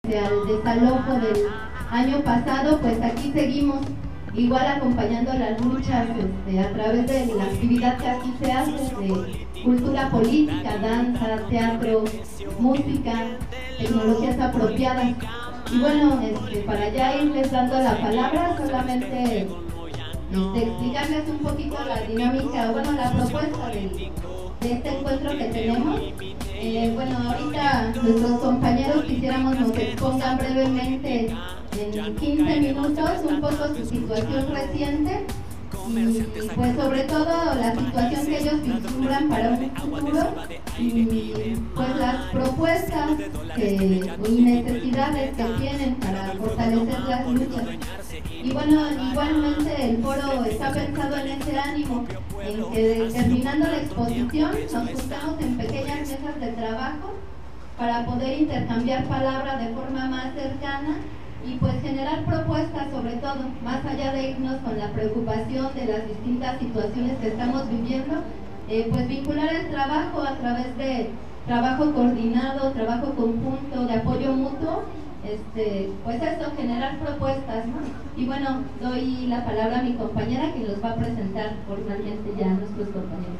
al desalojo del año pasado, pues aquí seguimos igual acompañando las luchas a través de la actividad que aquí se hace, de cultura política, danza, teatro, música, tecnologías apropiadas. Y bueno, para ya irles dando la palabra, solamente explicarles un poquito la dinámica, bueno, la propuesta de este encuentro que tenemos. Bueno, ahorita nuestros compañeros quisiéramos nos expongan brevemente en 15 minutos un poco su situación reciente y pues sobre todo la situación que ellos vislumbran para un futuro y pues las propuestas y necesidades que tienen para fortalecer las luchas. Y bueno, igualmente el foro está pensado en ese ánimo, en que terminando la exposición nos juntamos en pequeñas mesas de trabajo para poder intercambiar palabras de forma más cercana y pues generar propuestas, sobre todo, más allá de irnos con la preocupación de las distintas situaciones que estamos viviendo, pues vincular el trabajo a través de trabajo coordinado, trabajo conjunto, de apoyo mutuo, pues eso, generar propuestas, ¿no? Y bueno, doy la palabra a mi compañera que los va a presentar formalmente ya a nuestros compañeros.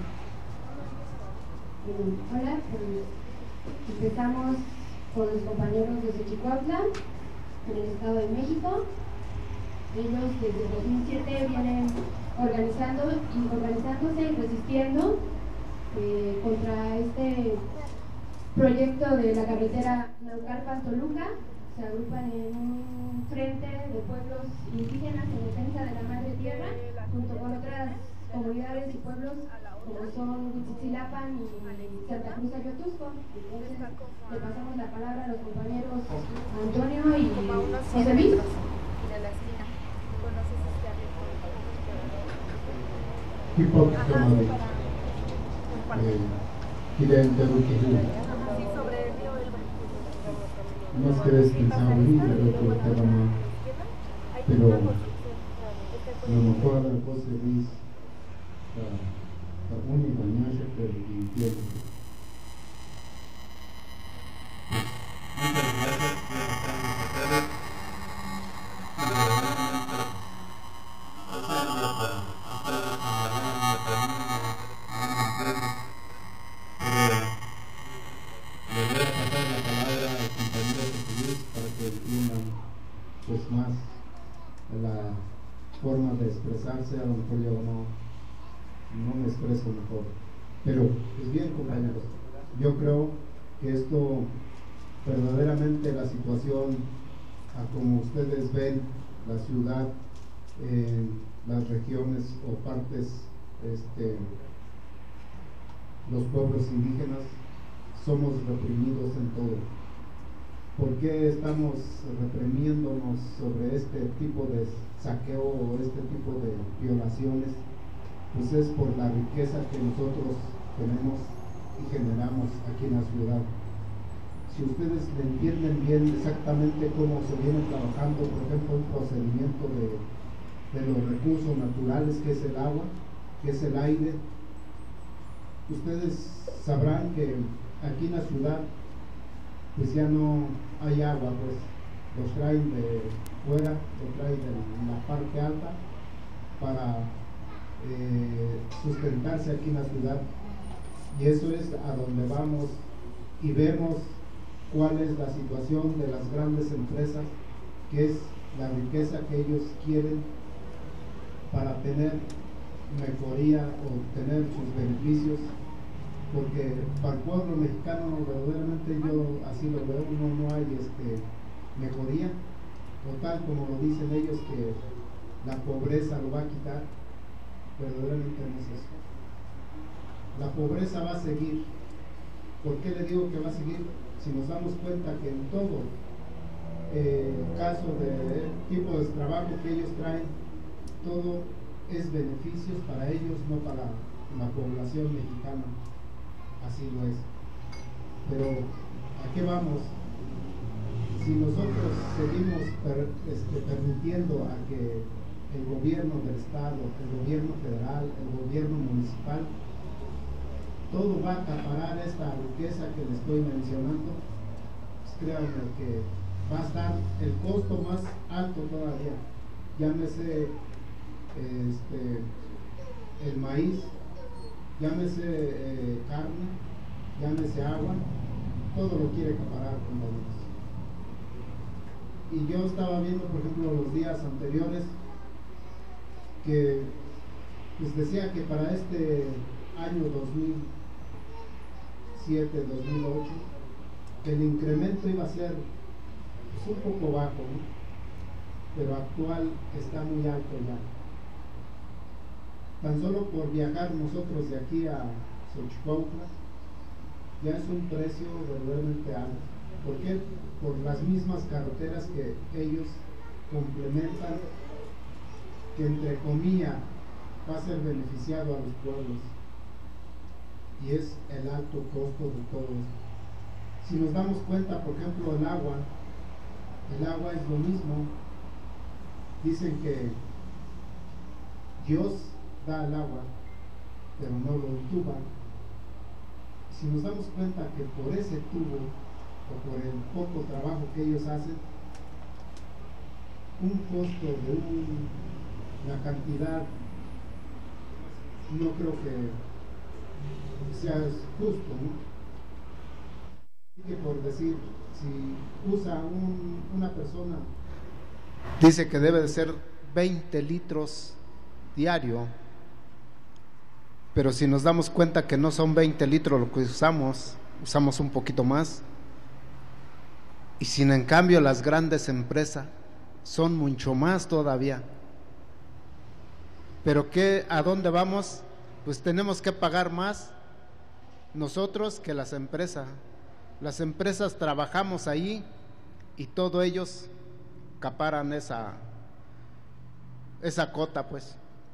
Hola, pues empezamos con los compañeros de Xochicuautla, en el Estado de México. Ellos desde 2007 vienen organizándose y resistiendo contra este proyecto de la carretera Naucalpan-Toluca. Se agrupan en un frente de pueblos indígenas en defensa de la madre tierra, junto con otras comunidades y pueblos como son Huitzilapan y Santa Cruz Ayotusco. Entonces le pasamos la palabra a los compañeros Antonio y José Luis. No es que eres pensado en pero a lo mejor la cosa es la única mañana que entiendo. Muchas gracias, buenas tardes a todos. Pues más la forma de expresarse, a lo mejor yo no me expreso mejor, pero pues bien, compañeros, yo creo que esto verdaderamente la situación a como ustedes ven la ciudad en las regiones o partes los pueblos indígenas somos reprimidos en todo. ¿Por qué estamos reprimiéndonos sobre este tipo de saqueo o este tipo de violaciones? Pues es por la riqueza que nosotros tenemos y generamos aquí en la ciudad. Si ustedes entienden bien exactamente cómo se viene trabajando, por ejemplo, un procedimiento de los recursos naturales, que es el agua, que es el aire, ustedes sabrán que aquí en la ciudad pues ya no hay agua, pues los traen de fuera, los traen de la parte alta para sustentarse aquí en la ciudad, y eso es a donde vamos y vemos cuál es la situación de las grandes empresas, que es la riqueza que ellos quieren para tener mejoría o tener sus beneficios. Porque para el pueblo mexicano verdaderamente yo así lo veo, no hay mejoría, o tal como lo dicen ellos que la pobreza lo va a quitar, verdaderamente no es eso. La pobreza va a seguir. ¿Por qué le digo que va a seguir? Si nos damos cuenta que en todo caso de tipo de trabajo que ellos traen, todo es beneficios para ellos, no para la población mexicana. Así lo es. Pero ¿a qué vamos? Si nosotros seguimos permitiendo a que el gobierno del estado, el gobierno federal, el gobierno municipal, todo va a acaparar esta riqueza que les estoy mencionando, pues créanme que va a costo más alto todavía, llámese el maíz, llámese carne, llámese agua, todo lo quiere acaparar, compañeros. Y yo estaba viendo, por ejemplo, los días anteriores que les decía que para este año 2007-2008 el incremento iba a ser pues, un poco bajo, ¿no? Pero actual está muy alto ya. Tan solo por viajar nosotros de aquí a Xochicuautla ya es un precio verdaderamente alto. ¿Por qué? Por las mismas carreteras que ellos complementan, que entre comillas va a ser beneficiado a los pueblos, y es el alto costo de todo esto. Si nos damos cuenta, por ejemplo, el agua es lo mismo. Dicen que Dios da el agua, pero no lo entuba. Si nos damos cuenta que por ese tubo o por el poco trabajo que ellos hacen, un costo de una cantidad, no creo que sea justo, ¿no? Que por decir, si usa una persona, dice que debe de ser 20 litros diario, pero si nos damos cuenta que no son 20 litros lo que usamos un poquito más. Y sin en cambio las grandes empresas son mucho más todavía. Pero ¿a dónde vamos? Pues tenemos que pagar más nosotros que las empresas. Las empresas trabajamos ahí y todos ellos acaparan esa cota, pues.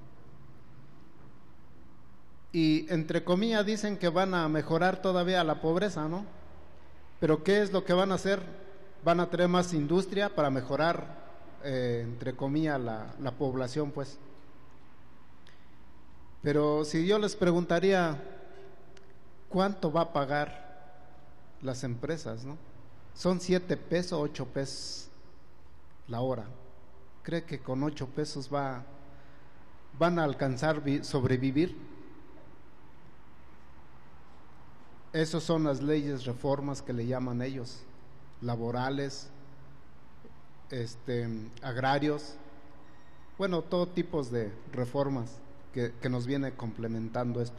Y entre comillas dicen que van a mejorar todavía la pobreza, ¿no? Pero ¿qué es lo que van a hacer? Van a traer más industria para mejorar, entre comillas, la población, pues. Pero si yo les preguntaría, ¿cuánto va a pagar las empresas, no? Son 7 pesos, 8 pesos la hora. ¿Cree que con 8 pesos van a alcanzar sobrevivir? Esas son las leyes, reformas que le llaman ellos, laborales, agrarios, bueno, todo tipos de reformas que nos viene complementando esto.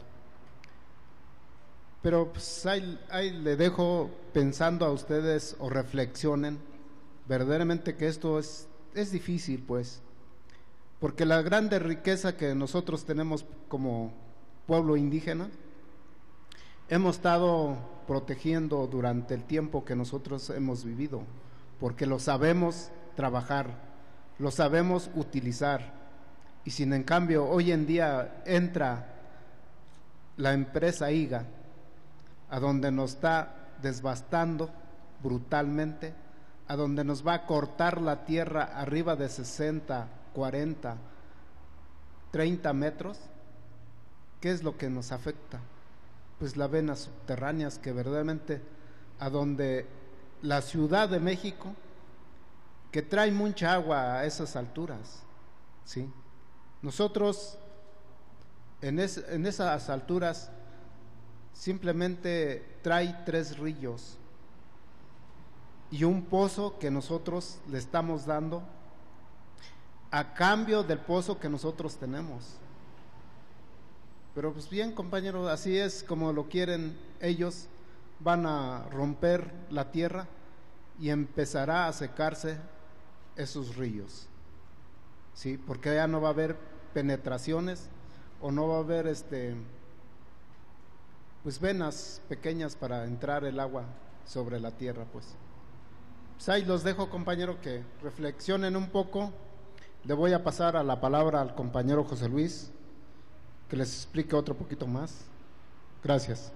Pero pues ahí le dejo pensando a ustedes o reflexionen verdaderamente que esto es difícil, pues, porque la grande riqueza que nosotros tenemos como pueblo indígena hemos estado protegiendo durante el tiempo que nosotros hemos vivido, porque lo sabemos trabajar, lo sabemos utilizar. Y sin en cambio hoy en día entra la empresa IGA, a donde nos está desbastando brutalmente, a donde nos va a cortar la tierra arriba de 60, 40, 30 metros. ¿Qué es lo que nos afecta? Pues las venas subterráneas, que verdaderamente a donde la Ciudad de México, que trae mucha agua a esas alturas, ¿sí? Nosotros en esas alturas simplemente trae 3 ríos y un pozo que nosotros le estamos dando a cambio del pozo que nosotros tenemos. Pero pues bien, compañeros, así es como lo quieren ellos. Van a romper la tierra y empezará a secarse esos ríos, ¿sí? Porque ya no va a haber penetraciones o no va a haber pues venas pequeñas para entrar el agua sobre la tierra, pues. Pues ahí los dejo, compañero, que reflexionen un poco. Le voy a pasar a la palabra al compañero José Luis, que les explique otro poquito más. Gracias.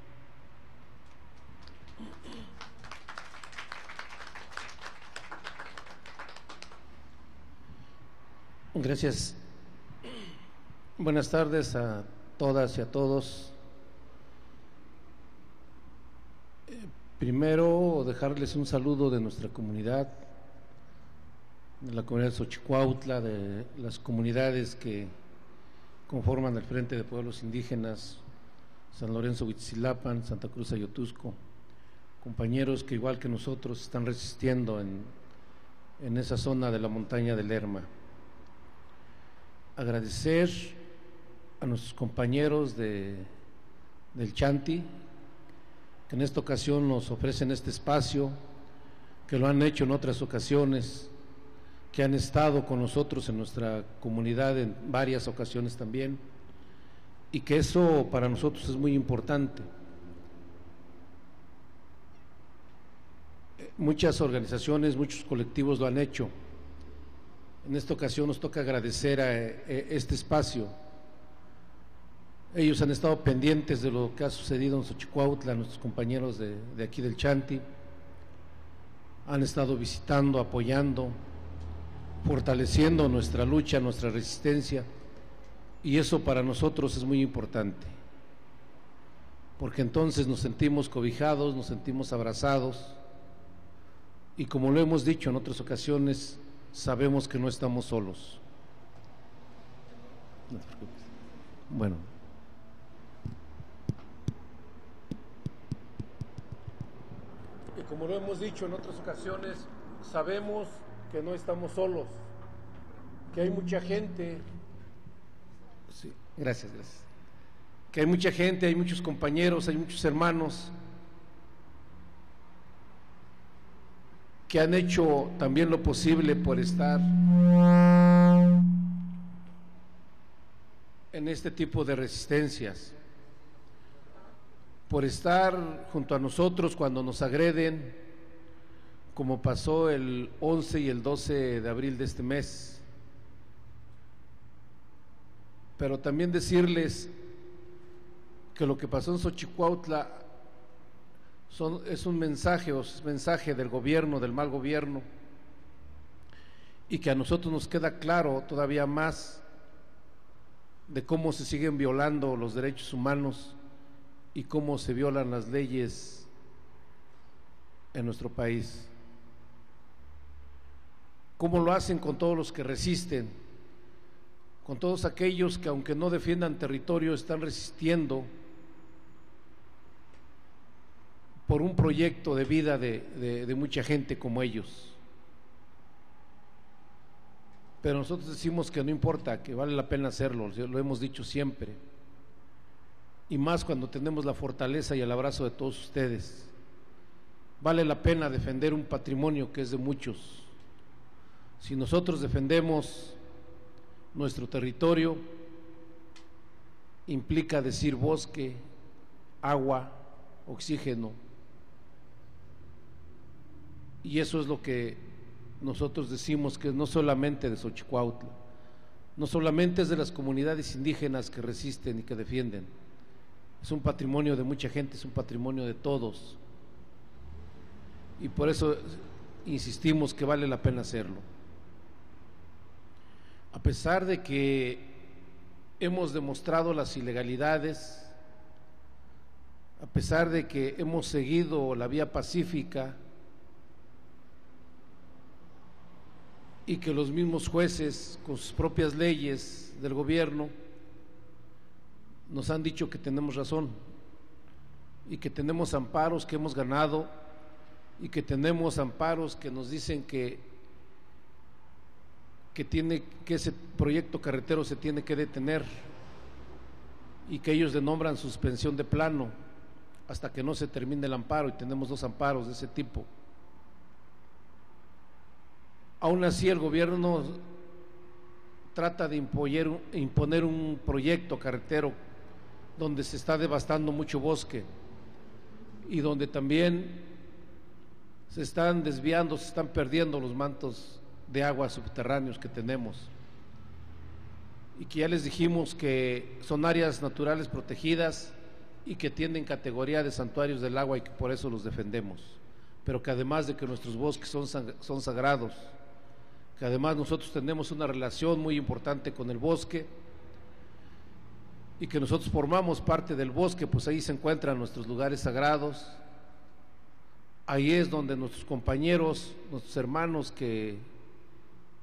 Gracias. Buenas tardes a todas y a todos. Primero, dejarles un saludo de nuestra comunidad de la comunidad de Xochicuautla, de las comunidades que conforman el Frente de Pueblos Indígenas, San Lorenzo Huitzilapan, Santa Cruz Ayotusco, compañeros que igual que nosotros están resistiendo en esa zona de la montaña de Lerma. Agradecer a nuestros compañeros del Chanti, que en esta ocasión nos ofrecen este espacio, que lo han hecho en otras ocasiones, que han estado con nosotros en nuestra comunidad en varias ocasiones también, y que eso para nosotros es muy importante. Muchas organizaciones, muchos colectivos lo han hecho. En esta ocasión nos toca agradecer a este espacio. Ellos han estado pendientes de lo que ha sucedido en Xochicuautla, nuestros compañeros de aquí del Chanti, han estado visitando, apoyando, fortaleciendo nuestra lucha, nuestra resistencia, y eso para nosotros es muy importante, porque entonces nos sentimos cobijados, nos sentimos abrazados, y como lo hemos dicho en otras ocasiones, sabemos que no estamos solos. No te preocupes. Bueno. Y como lo hemos dicho en otras ocasiones, sabemos que no estamos solos, que hay mucha gente, sí, gracias, que hay mucha gente, hay muchos compañeros, hay muchos hermanos que han hecho también lo posible por estar en este tipo de resistencias, por estar junto a nosotros cuando nos agreden, como pasó el 11 y el 12 de abril de este mes. Pero también decirles que lo que pasó en Xochicuautla es un mensaje del gobierno, del mal gobierno, y que a nosotros nos queda claro todavía más de cómo se siguen violando los derechos humanos y cómo se violan las leyes en nuestro país. Cómo lo hacen con todos los que resisten, con todos aquellos que aunque no defiendan territorio están resistiendo por un proyecto de vida de mucha gente como ellos. Pero nosotros decimos que no importa, que vale la pena hacerlo, lo hemos dicho siempre, y más cuando tenemos la fortaleza y el abrazo de todos ustedes. Vale la pena defender un patrimonio que es de muchos. Si nosotros defendemos nuestro territorio, implica decir bosque, agua, oxígeno, y eso es lo que nosotros decimos, que no solamente de Xochicuautla, no solamente es de las comunidades indígenas que resisten y que defienden, es un patrimonio de mucha gente, es un patrimonio de todos, y por eso insistimos que vale la pena hacerlo. A pesar de que hemos demostrado las ilegalidades, a pesar de que hemos seguido la vía pacífica y que los mismos jueces con sus propias leyes del gobierno nos han dicho que tenemos razón y que tenemos amparos que hemos ganado y que tenemos amparos que nos dicen que ese proyecto carretero se tiene que detener y que ellos le nombran suspensión de plano hasta que no se termine el amparo, y tenemos 2 amparos de ese tipo. Aún así el gobierno trata de imponer un proyecto carretero donde se está devastando mucho bosque y donde también se están desviando, se están perdiendo los mantos de agua subterráneos que tenemos, y que ya les dijimos que son áreas naturales protegidas y que tienen categoría de santuarios del agua y que por eso los defendemos, pero que además de que nuestros bosques son sagrados, que además nosotros tenemos una relación muy importante con el bosque y que nosotros formamos parte del bosque, pues ahí se encuentran nuestros lugares sagrados, ahí es donde nuestros compañeros, nuestros hermanos que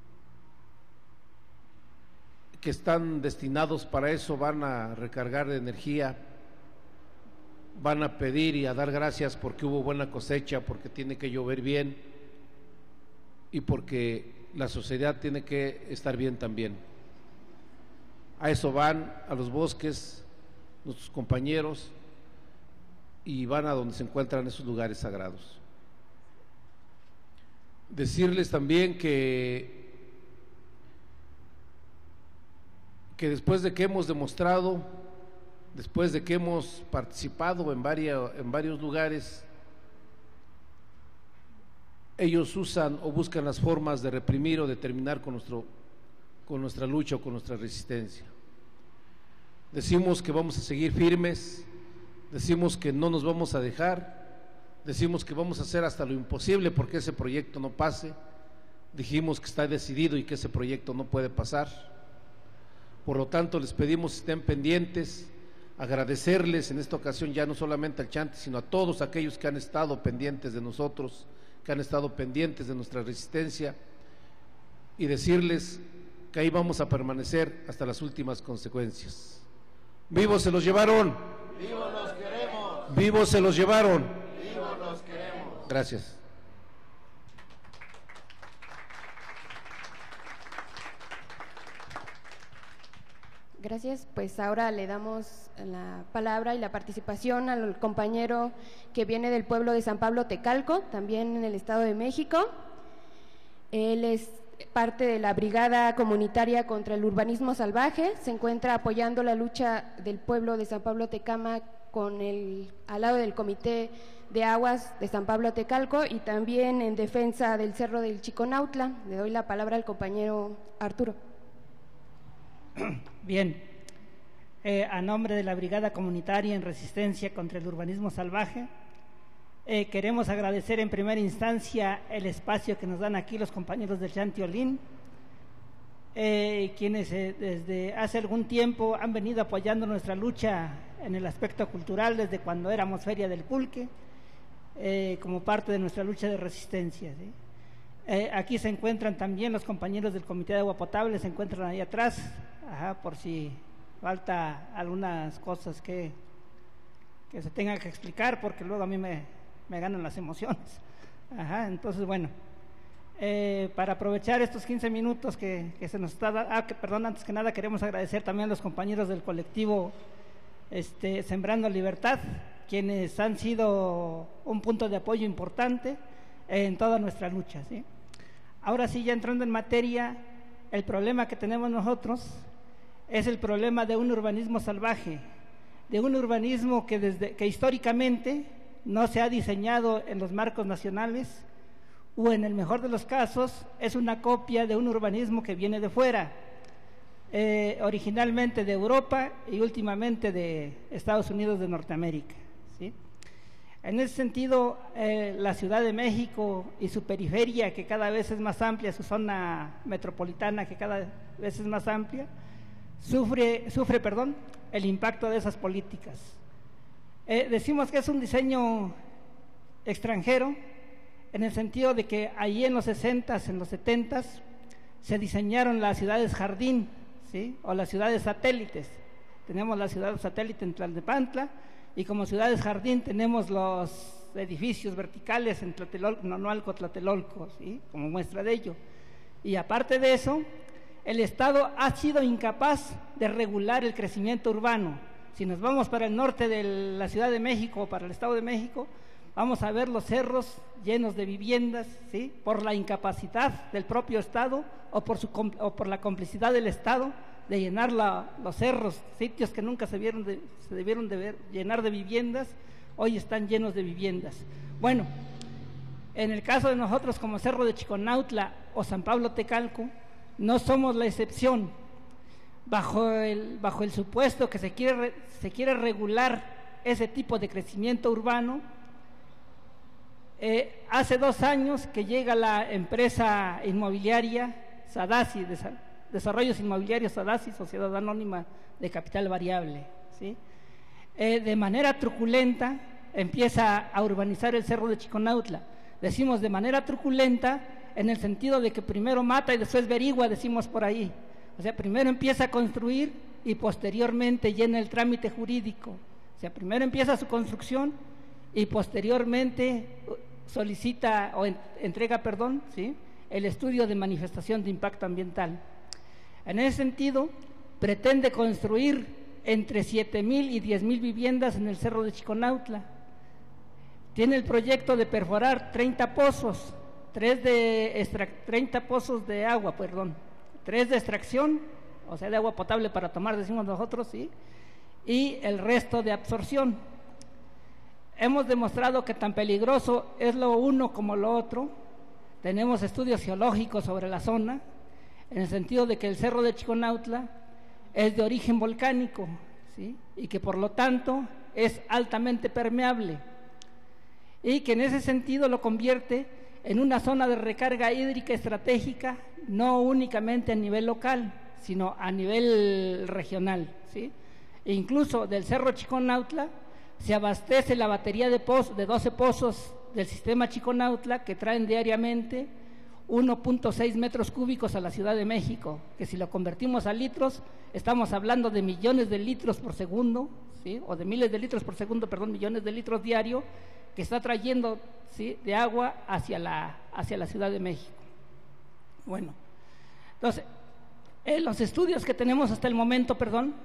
que están destinados para eso van a recargar de energía, van a pedir y a dar gracias porque hubo buena cosecha, porque tiene que llover bien y porque la sociedad tiene que estar bien también. A eso van, a los bosques, nuestros compañeros, y van a donde se encuentran esos lugares sagrados. Decirles también que después de que hemos demostrado, después de que hemos participado en varios lugares, ellos usan o buscan las formas de reprimir o de terminar con nuestra lucha o con nuestra resistencia. Decimos que vamos a seguir firmes, decimos que no nos vamos a dejar, decimos que vamos a hacer hasta lo imposible porque ese proyecto no pase, dijimos que está decidido y que ese proyecto no puede pasar. Por lo tanto, les pedimos que estén pendientes, agradecerles en esta ocasión ya no solamente al Chanti, sino a todos aquellos que han estado pendientes de nosotros, que han estado pendientes de nuestra resistencia, y decirles que ahí vamos a permanecer hasta las últimas consecuencias. ¡Vivos se los llevaron! ¡Vivos los queremos! ¡Vivos se los llevaron! ¡Vivos los queremos! Gracias. Gracias, pues ahora le damos la palabra y la participación al compañero que viene del pueblo de San Pablo Tecalco, también en el Estado de México. Él es parte de la Brigada Comunitaria contra el Urbanismo Salvaje, se encuentra apoyando la lucha del pueblo de San Pablo Tecama al lado del Comité de Aguas de San Pablo Tecalco y también en defensa del Cerro del Chiconautla. Le doy la palabra al compañero Arturo. Bien, a nombre de la Brigada Comunitaria en Resistencia contra el Urbanismo Salvaje, queremos agradecer en primera instancia el espacio que nos dan aquí los compañeros del Chanti Olín, quienes desde hace algún tiempo han venido apoyando nuestra lucha en el aspecto cultural desde cuando éramos Feria del Pulque, como parte de nuestra lucha de resistencia, ¿sí? Aquí se encuentran también los compañeros del Comité de Agua Potable, se encuentran ahí atrás, por si falta algunas cosas que se tengan que explicar, porque luego a mí me ganan las emociones. Entonces, bueno, para aprovechar estos 15 minutos que se nos está dando, antes que nada queremos agradecer también a los compañeros del colectivo Sembrando Libertad, quienes han sido un punto de apoyo importante en toda nuestra lucha, ¿sí? Ahora sí, ya entrando en materia, el problema que tenemos nosotros es el problema de un urbanismo salvaje, de un urbanismo que históricamente no se ha diseñado en los marcos nacionales, o en el mejor de los casos es una copia de un urbanismo que viene de fuera, originalmente de Europa y últimamente de Estados Unidos de Norteamérica, ¿sí? En ese sentido, la Ciudad de México y su periferia, que cada vez es más amplia, su zona metropolitana, que cada vez es más amplia, sufre el impacto de esas políticas. Decimos que es un diseño extranjero, en el sentido de que allí en los 60s, en los 70s, se diseñaron las ciudades jardín, ¿sí? O las ciudades satélites. Tenemos la ciudad satélite en Tlalnepantla, y como ciudades jardín tenemos los edificios verticales en Tlatelolco, Nonualco, Tlatelolco, ¿sí? Como muestra de ello. Y aparte de eso, el Estado ha sido incapaz de regular el crecimiento urbano. Si nos vamos para el norte de la Ciudad de México o para el Estado de México, vamos a ver los cerros llenos de viviendas, ¿sí? Por la incapacidad del propio Estado o por la complicidad del Estado de llenar los cerros, sitios que nunca se debieron de llenar de viviendas, hoy están llenos de viviendas. Bueno, en el caso de nosotros como Cerro de Chiconautla o San Pablo Tecalco, no somos la excepción. Bajo el supuesto que se quiere regular ese tipo de crecimiento urbano, hace 2 años que llega la empresa inmobiliaria Sadasi, Desarrollos Inmobiliarios Sadasi, Sociedad Anónima de Capital Variable, ¿sí? De manera truculenta empieza a urbanizar el Cerro de Chiconautla. Decimos de manera truculenta en el sentido de que primero mata y después averigua, decimos por ahí, O sea, primero empieza a construir y posteriormente llena el trámite jurídico. O sea, primero empieza su construcción y posteriormente solicita o entrega, ¿sí?, el estudio de manifestación de impacto ambiental. En ese sentido, pretende construir entre 7,000 y 10,000 viviendas en el Cerro de Chiconautla. Tiene el proyecto de perforar 30 pozos, 30 pozos de agua, 3 de extracción, o sea, de agua potable para tomar, decimos nosotros, ¿sí?, y el resto de absorción. Hemos demostrado que tan peligroso es lo uno como lo otro. Tenemos estudios geológicos sobre la zona, en el sentido de que el Cerro de Chiconautla es de origen volcánico, ¿sí?, y que por lo tanto es altamente permeable, y que en ese sentido lo convierte en una zona de recarga hídrica estratégica, no únicamente a nivel local, sino a nivel regional, ¿sí? E incluso del Cerro Chiconautla se abastece la batería de 12 pozos del sistema Chiconautla, que traen diariamente 1.6 metros cúbicos a la Ciudad de México, que si lo convertimos a litros, estamos hablando de millones de litros por segundo, ¿sí?, o de miles de litros por segundo, millones de litros diario, que está trayendo, ¿sí?, de agua hacia la Ciudad de México. Bueno, entonces, los estudios que tenemos hasta el momento,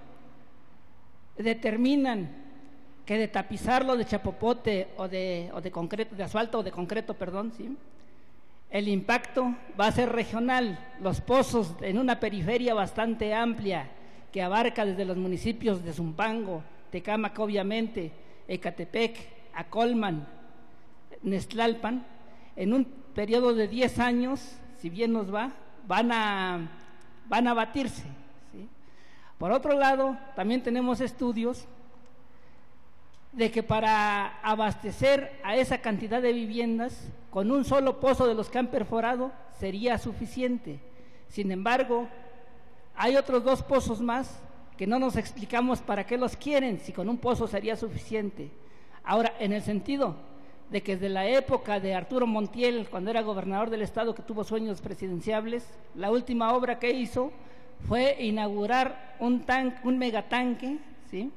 determinan que de tapizarlo de chapopote o de concreto, de asfalto o de concreto, ¿sí?, el impacto va a ser regional. Los pozos en una periferia bastante amplia que abarca desde los municipios de Zumpango, Tecámac, obviamente, Ecatepec, Acolman, Nextlalpan, en un periodo de 10 años, si bien nos va, van a batirse, ¿sí? Por otro lado, también tenemos estudios de que para abastecer a esa cantidad de viviendas, con un solo pozo de los que han perforado sería suficiente. Sin embargo, hay otros 2 pozos más que no nos explicamos para qué los quieren, si con un pozo sería suficiente. Ahora, en el sentido de que desde la época de Arturo Montiel, cuando era gobernador del estado, que tuvo sueños presidenciables, la última obra que hizo fue inaugurar un megatanque, ¿sí?,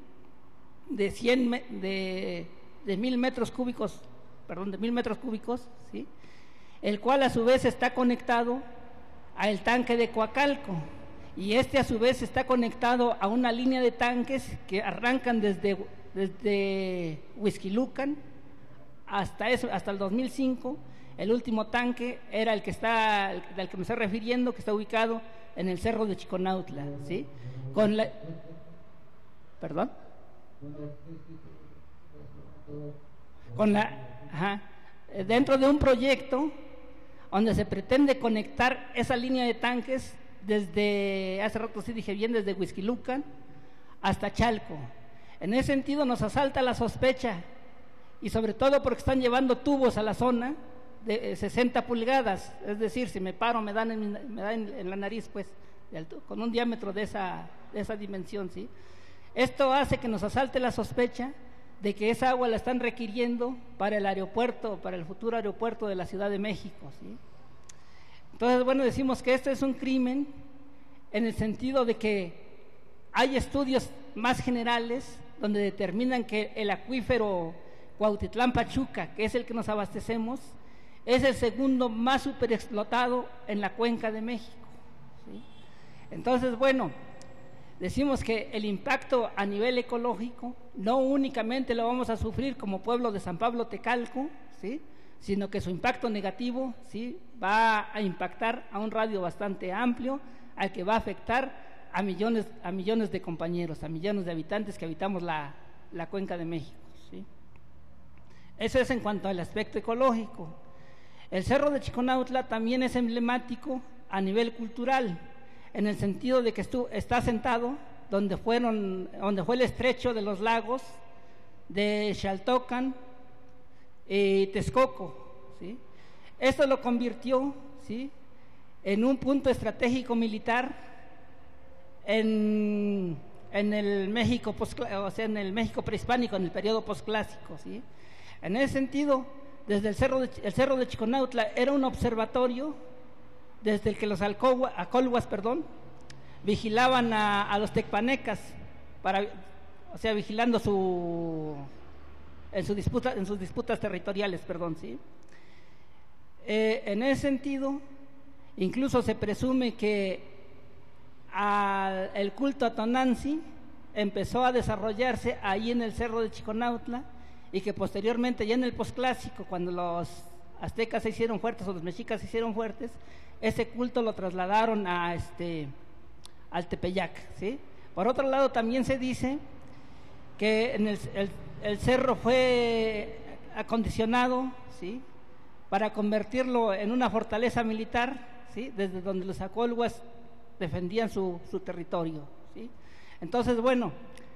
de 1,000 metros cúbicos, ¿sí?, el cual a su vez está conectado al tanque de Coacalco, y este a su vez está conectado a una línea de tanques que arrancan desde Huixquilucan hasta el 2005. El último tanque era el que al que me estoy refiriendo, que está ubicado en el Cerro de Chiconautla, ¿sí? Dentro de un proyecto donde se pretende conectar esa línea de tanques desde, hace rato sí dije bien, desde Huixquilucan hasta Chalco. En ese sentido nos asalta la sospecha, y sobre todo porque están llevando tubos a la zona de 60 pulgadas, es decir, si me paro me dan en la nariz, pues, con un diámetro de esa dimensión, ¿sí? Esto hace que nos asalte la sospecha de que esa agua la están requiriendo para el aeropuerto, para el futuro aeropuerto de la Ciudad de México, ¿sí? Entonces, bueno, decimos que esto es un crimen en el sentido de que hay estudios más generales donde determinan que el acuífero Cuautitlán-Pachuca, que es el que nos abastecemos, es el segundo más superexplotado en la cuenca de México, ¿sí? Entonces, bueno, decimos que el impacto a nivel ecológico no únicamente lo vamos a sufrir como pueblo de San Pablo Tecalco, ¿sí?, sino que su impacto negativo, ¿sí?, va a impactar a un radio bastante amplio, al que va a afectar a millones de compañeros, a millones de habitantes que habitamos la cuenca de México, ¿sí? Eso es en cuanto al aspecto ecológico. El Cerro de Chiconautla también es emblemático a nivel cultural, en el sentido de que está asentado donde fue el estrecho de los lagos de Xaltocan y Texcoco, ¿sí? Esto lo convirtió, ¿sí?, en un punto estratégico militar en el México en el México prehispánico, en el periodo posclásico, ¿sí? En ese sentido, desde el Cerro de Chiconautla era un observatorio desde el que los acolhuas, vigilaban a los tecpanecas, o sea, vigilando en sus disputas territoriales, perdón, ¿sí? En ese sentido, incluso se presume que el culto a Tonantzin empezó a desarrollarse ahí en el cerro de Chiconautla, y que posteriormente, ya en el posclásico, cuando los aztecas se hicieron fuertes o los mexicas se hicieron fuertes, ese culto lo trasladaron al Tepeyac, ¿sí? Por otro lado, también se dice que el cerro fue acondicionado, ¿sí?, para convertirlo en una fortaleza militar, ¿sí?, desde donde los acolhuas defendían su territorio, ¿sí? Entonces, bueno,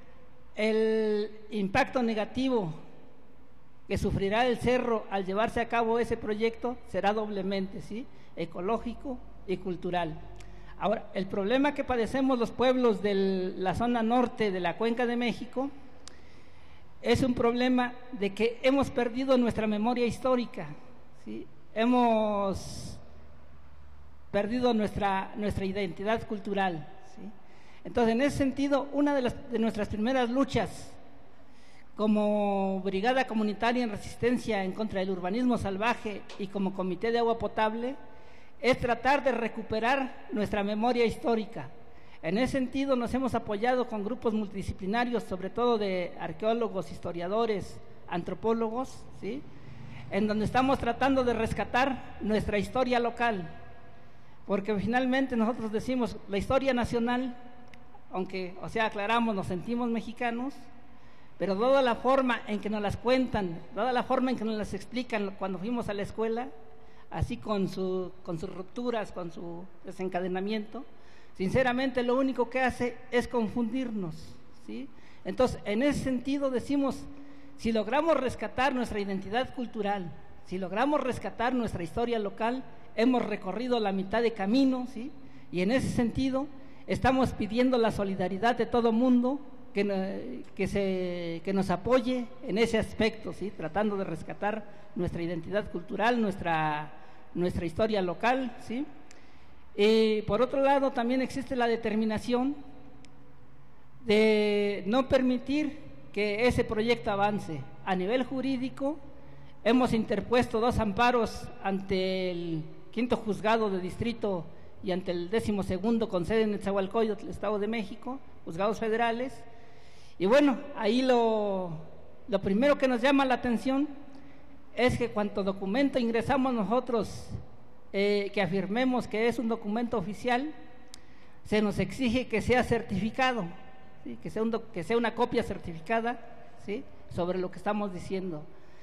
el impacto negativo que sufrirá el cerro al llevarse a cabo ese proyecto será doblemente, ¿sí?, ecológico y cultural. Ahora, el problema que padecemos los pueblos de la zona norte de la Cuenca de México es un problema de que hemos perdido nuestra memoria histórica, ¿sí? Hemos perdido nuestra identidad cultural, ¿sí? Entonces, en ese sentido, una de nuestras primeras luchas como Brigada Comunitaria en Resistencia en contra del Urbanismo Salvaje y como Comité de Agua Potable es tratar de recuperar nuestra memoria histórica. En ese sentido, nos hemos apoyado con grupos multidisciplinarios, sobre todo de arqueólogos, historiadores, antropólogos, ¿sí?, en donde estamos tratando de rescatar nuestra historia local, porque finalmente nosotros decimos la historia nacional, aunque, o sea, aclaramos, nos sentimos mexicanos, pero toda la forma en que nos las cuentan, toda la forma en que nos las explican cuando fuimos a la escuela, así con sus rupturas, con su desencadenamiento, sinceramente lo único que hace es confundirnos, ¿sí? Entonces, en ese sentido decimos, si logramos rescatar nuestra identidad cultural, si logramos rescatar nuestra historia local, hemos recorrido la mitad de camino, ¿sí? Y en ese sentido estamos pidiendo la solidaridad de todo mundo que nos apoye en ese aspecto, ¿sí?, tratando de rescatar nuestra identidad cultural, nuestra historia local, ¿sí? Y por otro lado, también existe la determinación de no permitir que ese proyecto avance. A nivel jurídico, hemos interpuesto 2 amparos ante el 5º Juzgado de Distrito y ante el 12º con sede en Nezahualcóyotl, Estado de México, juzgados federales. Y bueno, ahí lo primero que nos llama la atención es que cuanto documento ingresamos nosotros, que afirmemos que es un documento oficial, se nos exige que sea certificado, ¿sí?, que sea una copia certificada, ¿sí?, sobre lo que estamos diciendo.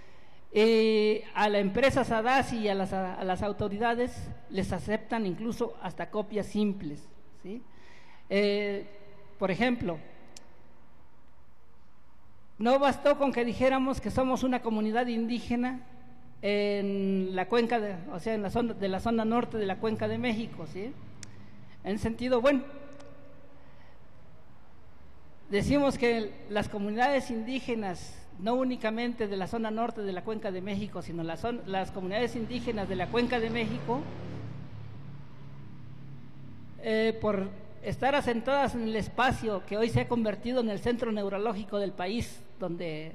A la empresa Sadasi y a las autoridades les aceptan incluso hasta copias simples, ¿sí? Por ejemplo, no bastó con que dijéramos que somos una comunidad indígena en la cuenca en la zona norte de la Cuenca de México, ¿sí? En sentido, bueno, decimos que las comunidades indígenas, no únicamente de la zona norte de la Cuenca de México, sino las comunidades indígenas de la Cuenca de México, por estar asentadas en el espacio que hoy se ha convertido en el centro neurológico del país, donde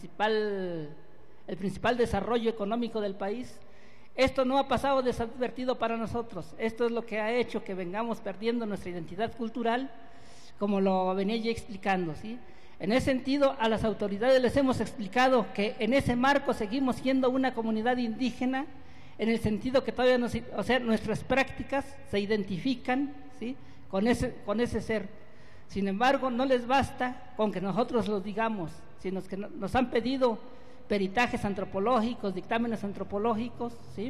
el principal desarrollo económico del país, esto no ha pasado desadvertido para nosotros. Esto es lo que ha hecho que vengamos perdiendo nuestra identidad cultural, como lo venía ya explicando, ¿sí? En ese sentido, a las autoridades les hemos explicado que en ese marco seguimos siendo una comunidad indígena, en el sentido que todavía nuestras prácticas se identifican, ¿sí?, con ese ser. Sin embargo, no les basta con que nosotros lo digamos, sino que nos han pedido peritajes antropológicos, dictámenes antropológicos, ¿sí?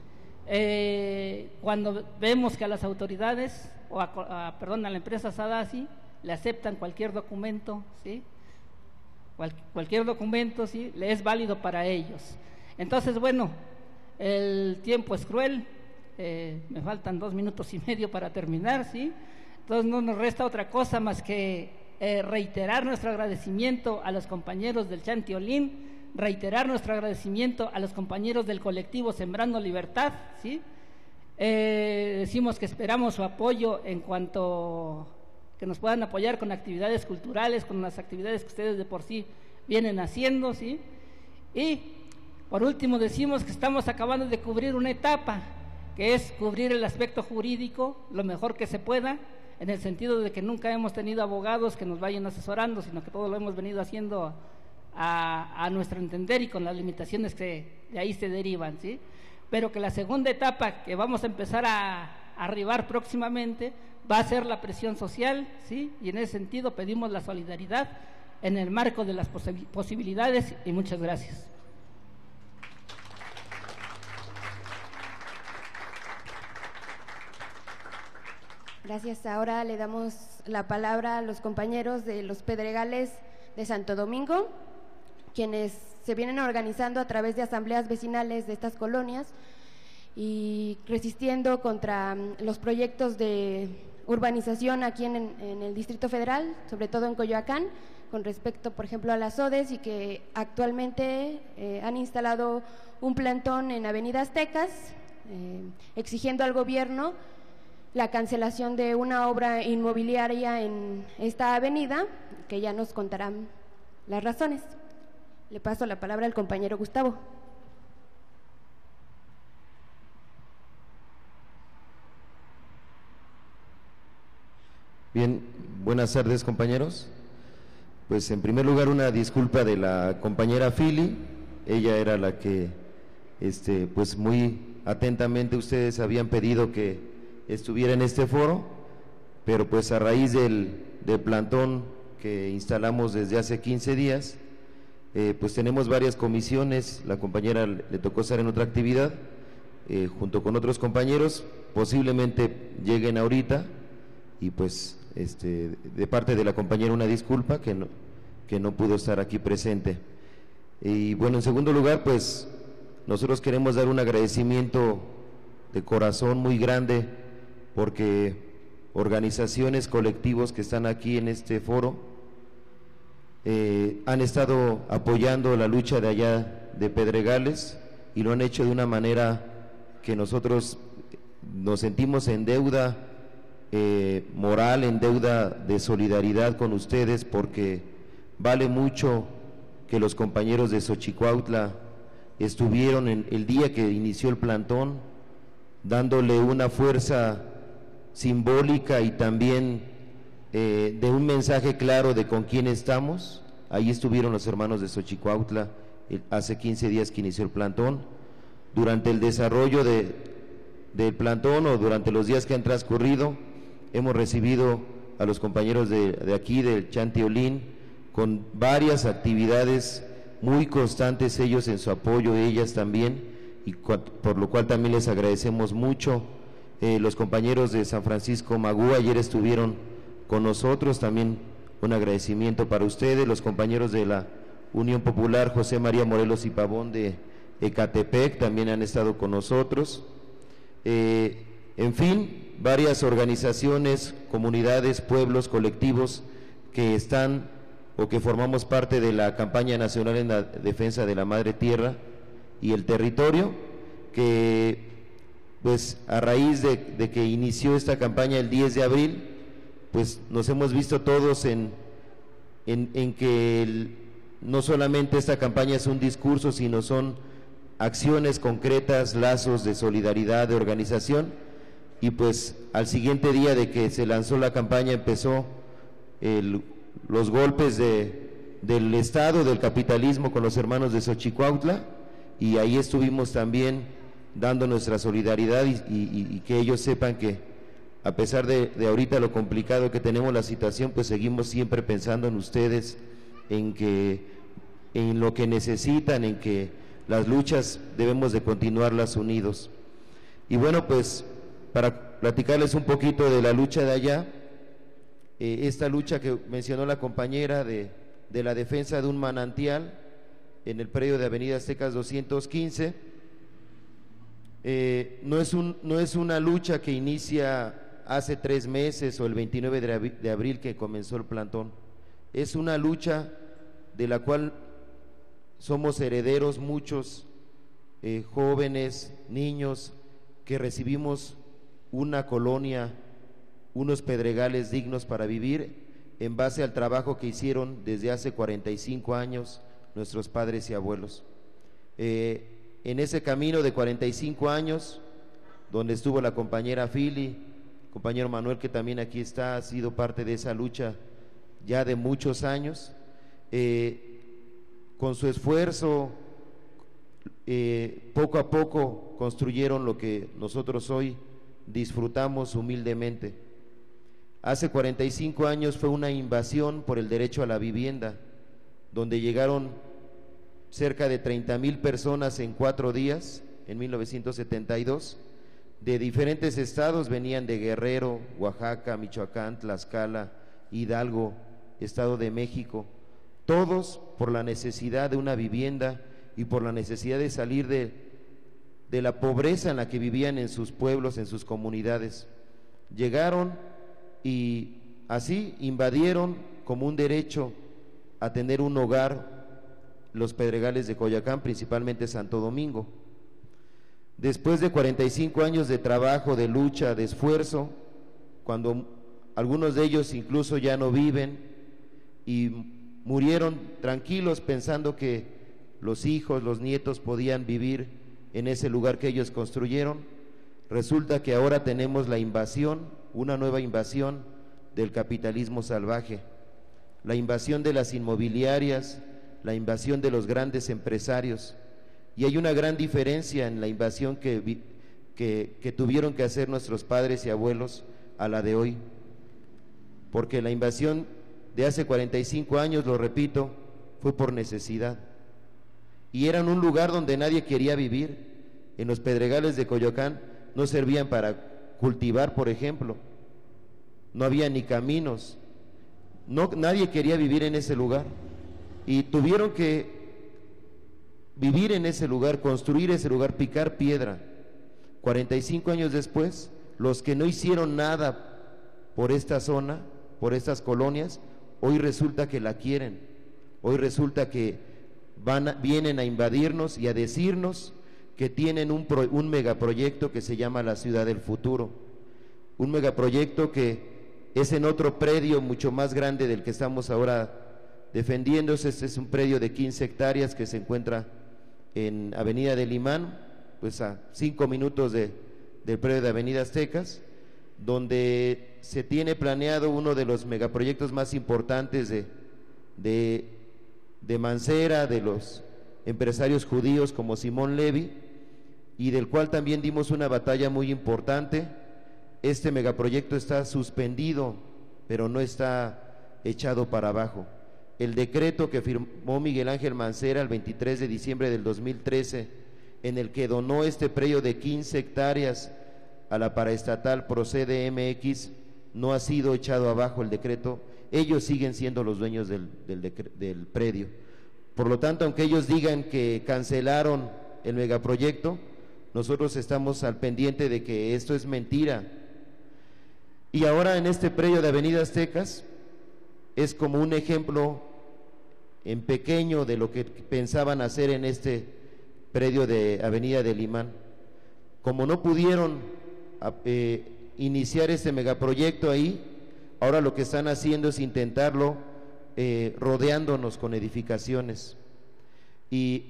Cuando vemos que a las autoridades, a la empresa Sadasi, le aceptan cualquier documento, ¿sí? Cualquier documento, ¿sí?, le es válido para ellos. Entonces, bueno, el tiempo es cruel, me faltan 2 minutos y medio para terminar, ¿sí? Entonces no nos resta otra cosa más que reiterar nuestro agradecimiento a los compañeros del Chantiolín, reiterar nuestro agradecimiento a los compañeros del colectivo Sembrando Libertad, ¿sí? Decimos que esperamos su apoyo en cuanto que nos puedan apoyar con actividades culturales, con las actividades que ustedes de por sí vienen haciendo, ¿sí? Y por último decimos que estamos acabando de cubrir una etapa, que es cubrir el aspecto jurídico lo mejor que se pueda, en el sentido de que nunca hemos tenido abogados que nos vayan asesorando, sino que todo lo hemos venido haciendo a nuestro entender y con las limitaciones que de ahí se derivan, ¿sí? Pero que la segunda etapa que vamos a empezar a arribar próximamente va a ser la presión social, ¿sí? Y en ese sentido pedimos la solidaridad en el marco de las posibilidades, y muchas gracias. Gracias. Ahora le damos la palabra a los compañeros de los Pedregales de Santo Domingo, quienes se vienen organizando a través de asambleas vecinales de estas colonias y resistiendo contra los proyectos de urbanización aquí en el Distrito Federal, sobre todo en Coyoacán, con respecto, por ejemplo, a las ODES, y que actualmente han instalado un plantón en Avenida Aztecas, exigiendo al gobierno la cancelación de una obra inmobiliaria en esta avenida, que ya nos contarán las razones. Le paso la palabra al compañero Gustavo. Bien, buenas tardes, compañeros. Pues en primer lugar una disculpa de la compañera Fili, ella era la que pues muy atentamente ustedes habían pedido que estuviera en este foro, pero pues a raíz del plantón que instalamos desde hace 15 días, pues tenemos varias comisiones, la compañera le tocó estar en otra actividad, junto con otros compañeros, posiblemente lleguen ahorita, y pues de parte de la compañera una disculpa que no pudo estar aquí presente. Y bueno, en segundo lugar, pues nosotros queremos dar un agradecimiento de corazón muy grande, porque organizaciones, colectivos que están aquí en este foro han estado apoyando la lucha de allá de Pedregales, y lo han hecho de una manera que nosotros nos sentimos en deuda moral, en deuda de solidaridad con ustedes, porque vale mucho que los compañeros de Xochicuautla estuvieron el día que inició el plantón, dándole una fuerza simbólica y también de un mensaje claro de con quién estamos. Ahí estuvieron los hermanos de Xochicuautla hace 15 días que inició el plantón. Durante el desarrollo del plantón, o durante los días que han transcurrido, hemos recibido a los compañeros de aquí, del Chantiolín, con varias actividades muy constantes, ellos en su apoyo, ellas también, y por lo cual también les agradecemos mucho. Los compañeros de San Francisco Magú ayer estuvieron con nosotros, también un agradecimiento para ustedes. Los compañeros de la Unión Popular José María Morelos y Pavón de Ecatepec también han estado con nosotros. En fin, varias organizaciones, comunidades, pueblos, colectivos que están o que formamos parte de la campaña nacional en la defensa de la madre tierra y el territorio, que pues a raíz de que inició esta campaña el 10 de abril, pues nos hemos visto todos en que no solamente esta campaña es un discurso, sino son acciones concretas, lazos de solidaridad, de organización. Y pues al siguiente día de que se lanzó la campaña empezó los golpes del Estado, del capitalismo con los hermanos de Xochicuautla, y ahí estuvimos también dando nuestra solidaridad y que ellos sepan que a pesar de ahorita lo complicado que tenemos la situación, pues seguimos siempre pensando en ustedes, en lo que necesitan, en que las luchas debemos de continuarlas unidos. Y bueno, pues para platicarles un poquito de la lucha de allá, esta lucha que mencionó la compañera de la defensa de un manantial en el predio de Avenida Aztecas 215, no es una lucha que inicia hace 3 meses o el 29 de abril que comenzó el plantón. Es una lucha de la cual somos herederos muchos jóvenes, niños, que recibimos una colonia unos pedregales dignos para vivir en base al trabajo que hicieron desde hace 45 años nuestros padres y abuelos. En ese camino de 45 años, donde estuvo la compañera Fili, compañero Manuel, que también aquí está, ha sido parte de esa lucha ya de muchos años, con su esfuerzo, poco a poco construyeron lo que nosotros hoy disfrutamos humildemente. Hace 45 años fue una invasión por el derecho a la vivienda, donde llegaron cerca de 30,000 personas en 4 días, en 1972, de diferentes estados, venían de Guerrero, Oaxaca, Michoacán, Tlaxcala, Hidalgo, Estado de México, todos por la necesidad de una vivienda y por la necesidad de salir de la pobreza en la que vivían en sus pueblos, en sus comunidades. Llegaron y así invadieron como un derecho a tener un hogar los Pedregales de Coyoacán, principalmente Santo Domingo. Después de 45 años de trabajo, de lucha, de esfuerzo, cuando algunos de ellos incluso ya no viven y murieron tranquilos pensando que los hijos, los nietos podían vivir en ese lugar que ellos construyeron, resulta que ahora tenemos la invasión, una nueva invasión del capitalismo salvaje, la invasión de las inmobiliarias, la invasión de los grandes empresarios. Y hay una gran diferencia en la invasión que tuvieron que hacer nuestros padres y abuelos a la de hoy, porque la invasión de hace 45 años, lo repito, fue por necesidad, y eran un lugar donde nadie quería vivir. En los Pedregales de Coyoacán no servían para cultivar, por ejemplo, no había ni caminos, nadie quería vivir en ese lugar, y tuvieron que vivir en ese lugar, construir ese lugar, picar piedra. 45 años después, los que no hicieron nada por esta zona, por estas colonias, hoy resulta que la quieren, hoy resulta que vienen a invadirnos y a decirnos que tienen un megaproyecto que se llama la Ciudad del Futuro, un megaproyecto que es en otro predio mucho más grande del que estamos ahora defendiendo. Este es un predio de 15 hectáreas que se encuentra en Avenida del Imán, pues a 5 minutos del predio de Avenida Aztecas, donde se tiene planeado uno de los megaproyectos más importantes de Mancera, de los empresarios judíos como Simón Levi, y del cual también dimos una batalla muy importante. Este megaproyecto está suspendido, pero no está echado para abajo. El decreto que firmó Miguel Ángel Mancera el 23 de diciembre del 2013, en el que donó este predio de 15 hectáreas a la paraestatal Procede MX, no ha sido echado abajo el decreto. Ellos siguen siendo los dueños del predio. Por lo tanto, aunque ellos digan que cancelaron el megaproyecto, nosotros estamos al pendiente de que esto es mentira. Y ahora en este predio de Avenida Aztecas es como un ejemplo en pequeño de lo que pensaban hacer en este predio de Avenida del Imán. Como no pudieron iniciar este megaproyecto ahí, ahora lo que están haciendo es intentarlo rodeándonos con edificaciones. Y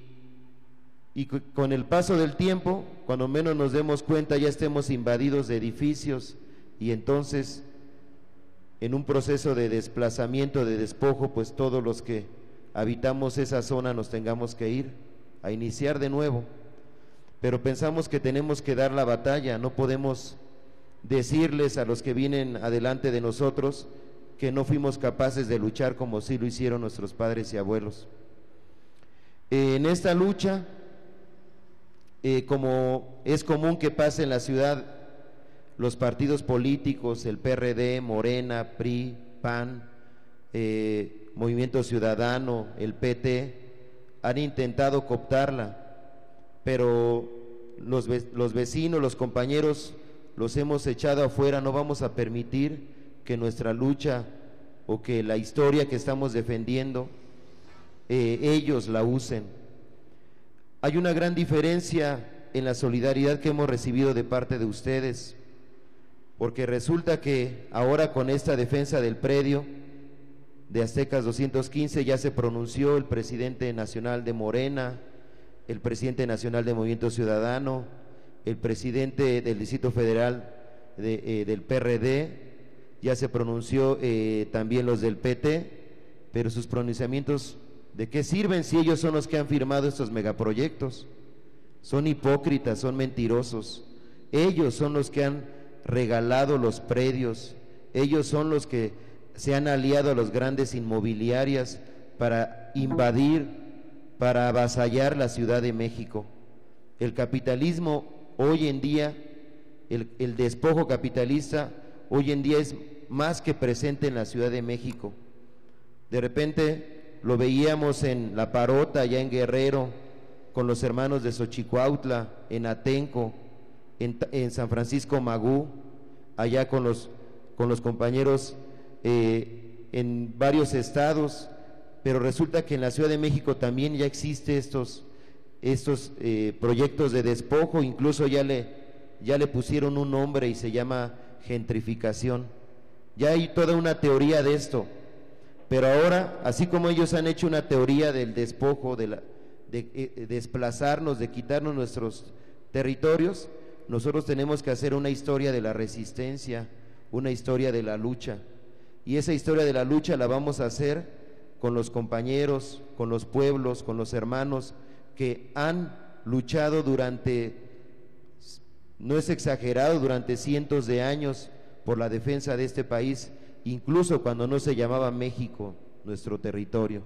con el paso del tiempo, cuando menos nos demos cuenta, ya estemos invadidos de edificios, y entonces en un proceso de desplazamiento, de despojo, pues todos los que habitamos esa zona nos tengamos que ir a iniciar de nuevo. Pero pensamos que tenemos que dar la batalla, no podemos decirles a los que vienen adelante de nosotros que no fuimos capaces de luchar como sí lo hicieron nuestros padres y abuelos. En esta lucha, como es común que pase en la ciudad, los partidos políticos, el PRD, Morena, PRI, PAN, Movimiento Ciudadano, el PT, han intentado cooptarla, pero los vecinos, los compañeros, los hemos echado afuera. No vamos a permitir que nuestra lucha o que la historia que estamos defendiendo, ellos la usen. Hay una gran diferencia en la solidaridad que hemos recibido de parte de ustedes, porque resulta que ahora con esta defensa del predio de Aztecas 215 ya se pronunció el presidente nacional de Morena, el presidente nacional de Movimiento Ciudadano, el presidente del Distrito Federal del PRD, ya se pronunció también los del PT, pero sus pronunciamientos, ¿de qué sirven si ellos son los que han firmado estos megaproyectos? Son hipócritas, son mentirosos. Ellos son los que han regalado los predios, ellos son los que se han aliado a las grandes inmobiliarias para invadir, para avasallar la Ciudad de México. El capitalismo hoy en día, el despojo capitalista hoy en día es más que presente en la Ciudad de México. De repente lo veíamos en La Parota, allá en Guerrero, con los hermanos de Xochicuautla, en Atenco, en San Francisco Magú, allá con los compañeros en varios estados, pero resulta que en la Ciudad de México también ya existe estos proyectos de despojo, incluso ya le pusieron un nombre y se llama gentrificación. Ya hay toda una teoría de esto, pero ahora, así como ellos han hecho una teoría del despojo, de desplazarnos, de quitarnos nuestros territorios, nosotros tenemos que hacer una historia de la resistencia, una historia de la lucha, y esa historia de la lucha la vamos a hacer con los compañeros, con los pueblos, con los hermanos que han luchado durante, no es exagerado, durante cientos de años por la defensa de este país, incluso cuando no se llamaba México nuestro territorio.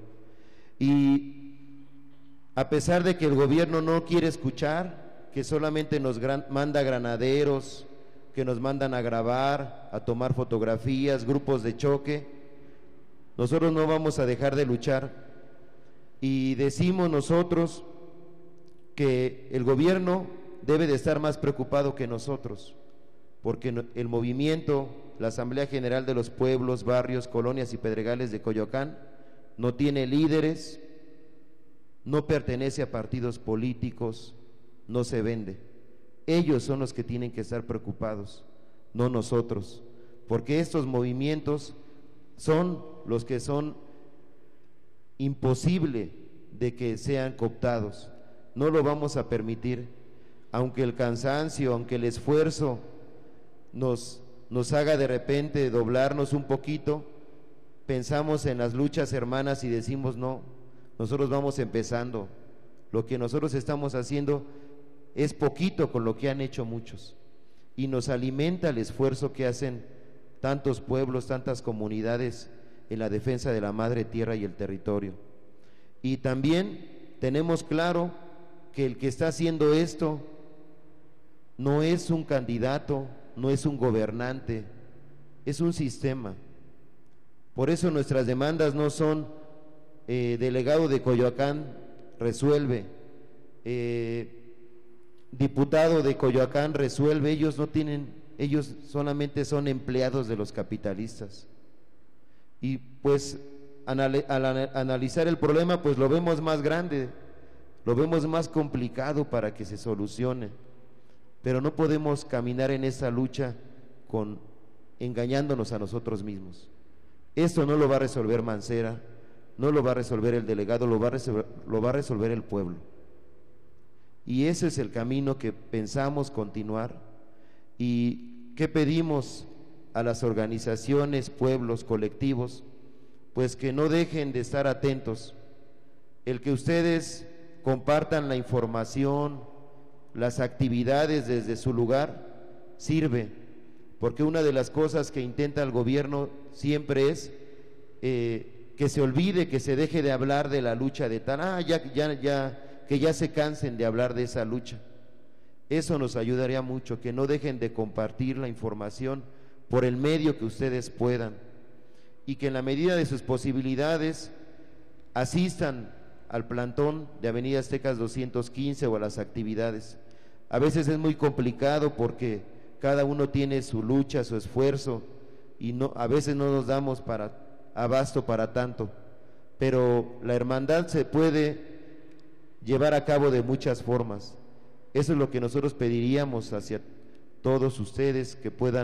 Y a pesar de que el gobierno no quiere escuchar, que solamente nos manda granaderos, que nos mandan a grabar, a tomar fotografías, grupos de choque, nosotros no vamos a dejar de luchar. Y decimos nosotros que el gobierno debe de estar más preocupado que nosotros, porque el movimiento, la Asamblea General de los Pueblos, Barrios, Colonias y Pedregales de Coyoacán no tiene líderes, no pertenece a partidos políticos, no se vende. Ellos son los que tienen que estar preocupados, no nosotros, porque estos movimientos son los que son imposible de que sean cooptados. No lo vamos a permitir, aunque el cansancio, aunque el esfuerzo nos haga de repente doblarnos un poquito, pensamos en las luchas hermanas y decimos no, nosotros vamos empezando, lo que nosotros estamos haciendo es poquito con lo que han hecho muchos, y nos alimenta el esfuerzo que hacen tantos pueblos, tantas comunidades en la defensa de la madre tierra y el territorio. Y también tenemos claro que el que está haciendo esto no es un candidato, no es un gobernante, es un sistema. Por eso nuestras demandas no son delegado de Coyoacán resuelve, diputado de Coyoacán resuelve. Ellos no tienen, ellos solamente son empleados de los capitalistas. Y pues al analizar el problema, pues lo vemos más grande, lo vemos más complicado para que se solucione, pero no podemos caminar en esa lucha engañándonos a nosotros mismos. Esto no lo va a resolver Mancera, no lo va a resolver el delegado, lo va a resolver el pueblo. Y ese es el camino que pensamos continuar. ¿Y qué pedimos a las organizaciones, pueblos, colectivos? Pues que no dejen de estar atentos. El que ustedes compartan la información, las actividades desde su lugar, sirve, porque una de las cosas que intenta el gobierno siempre es que se olvide, que se deje de hablar de la lucha de tal, que ya se cansen de hablar de esa lucha. Eso nos ayudaría mucho, que no dejen de compartir la información por el medio que ustedes puedan, y que en la medida de sus posibilidades asistan al plantón de Avenida Aztecas 215 o a las actividades. A veces es muy complicado porque cada uno tiene su lucha, su esfuerzo, y a veces no nos damos abasto para tanto, pero la hermandad se puede llevar a cabo de muchas formas. Eso es lo que nosotros pediríamos hacia todos ustedes, que puedan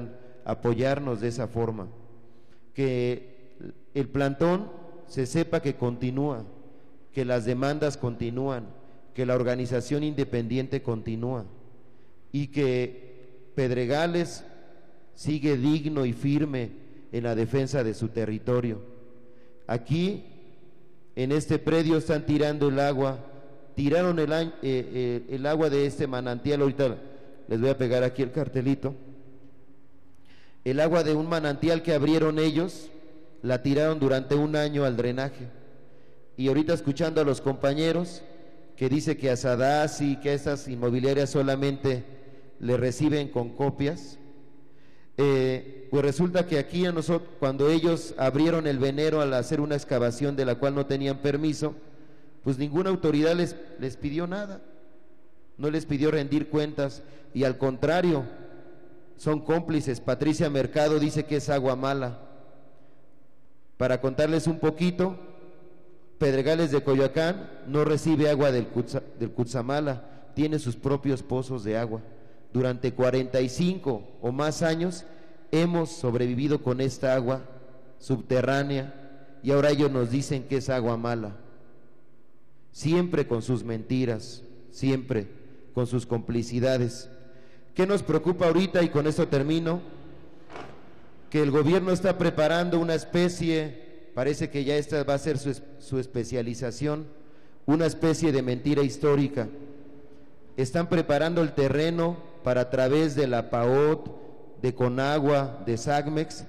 apoyarnos de esa forma, que el plantón se sepa que continúa, que las demandas continúan, que la organización independiente continúa y que Pedregales sigue digno y firme en la defensa de su territorio. Aquí, en este predio, están tirando el agua, tiraron el agua de este manantial. Ahorita les voy a pegar aquí el cartelito. El agua de un manantial que abrieron ellos, la tiraron durante un año al drenaje. Y ahorita escuchando a los compañeros que dice que a Sadasi y que a estas inmobiliarias solamente le reciben con copias, pues resulta que aquí a nosotros, cuando ellos abrieron el venero al hacer una excavación de la cual no tenían permiso, pues ninguna autoridad les pidió nada, no les pidió rendir cuentas, y al contrario, son cómplices. Patricia Mercado dice que es agua mala. Para contarles un poquito, Pedregales de Coyoacán no recibe agua del Cutzamala, tiene sus propios pozos de agua. Durante 45 o más años hemos sobrevivido con esta agua subterránea y ahora ellos nos dicen que es agua mala. Siempre con sus mentiras, siempre con sus complicidades. ¿Qué nos preocupa ahorita? Y con esto termino, que el gobierno está preparando una especie, parece que ya esta va a ser su especialización, una especie de mentira histórica. Están preparando el terreno para, a través de la PAOT, de Conagua, de SACMEX,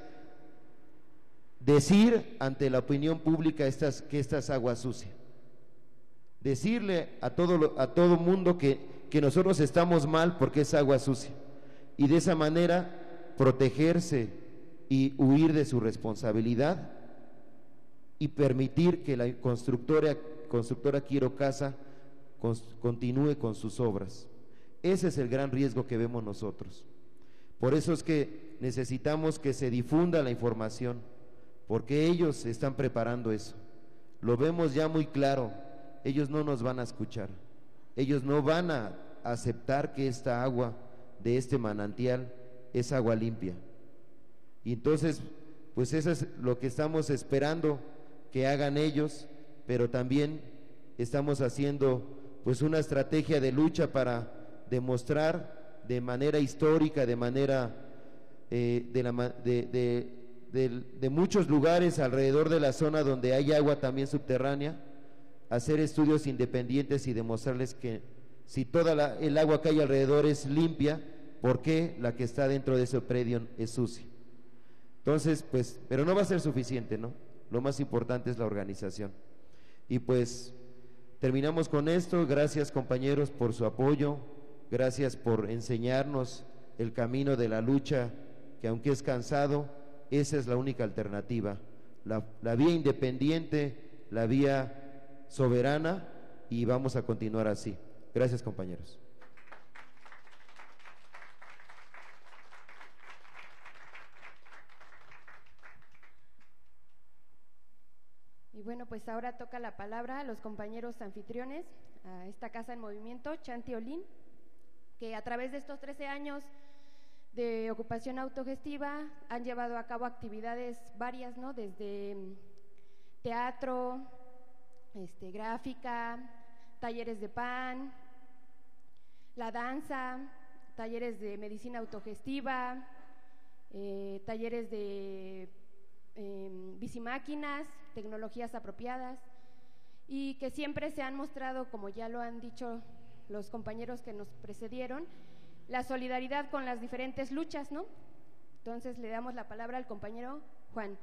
decir ante la opinión pública que esta es agua sucia. Decirle a todo mundo que nosotros estamos mal porque es agua sucia. Y de esa manera protegerse y huir de su responsabilidad y permitir que la constructora Quiero-Casa continúe con sus obras. Ese es el gran riesgo que vemos nosotros. Por eso es que necesitamos que se difunda la información, porque ellos están preparando eso. Lo vemos ya muy claro. Ellos no nos van a escuchar. Ellos no van a aceptar que esta agua de este manantial es agua limpia. Y entonces, pues eso es lo que estamos esperando que hagan ellos, pero también estamos haciendo pues una estrategia de lucha para demostrar de manera histórica, de manera de muchos lugares alrededor de la zona donde hay agua también subterránea, hacer estudios independientes y demostrarles que si toda el agua que hay alrededor es limpia, ¿por qué la que está dentro de ese predio es sucia? Entonces, pues, pero no va a ser suficiente, ¿no? Lo más importante es la organización. Y pues terminamos con esto. Gracias, compañeros, por su apoyo. Gracias por enseñarnos el camino de la lucha, que aunque es cansado, esa es la única alternativa. La vía independiente, la vía soberana, y vamos a continuar así. Gracias, compañeros. Y bueno, pues ahora toca la palabra a los compañeros anfitriones, a esta Casa en Movimiento, Chanti Olin, que a través de estos 13 años de ocupación autogestiva han llevado a cabo actividades varias, ¿no? Desde teatro, gráfica, talleres de pan, la danza, talleres de medicina autogestiva, talleres de bicimáquinas, tecnologías apropiadas, y que siempre se han mostrado, como ya lo han dicho los compañeros que nos precedieron, la solidaridad con las diferentes luchas, ¿no? Entonces le damos la palabra al compañero Juan.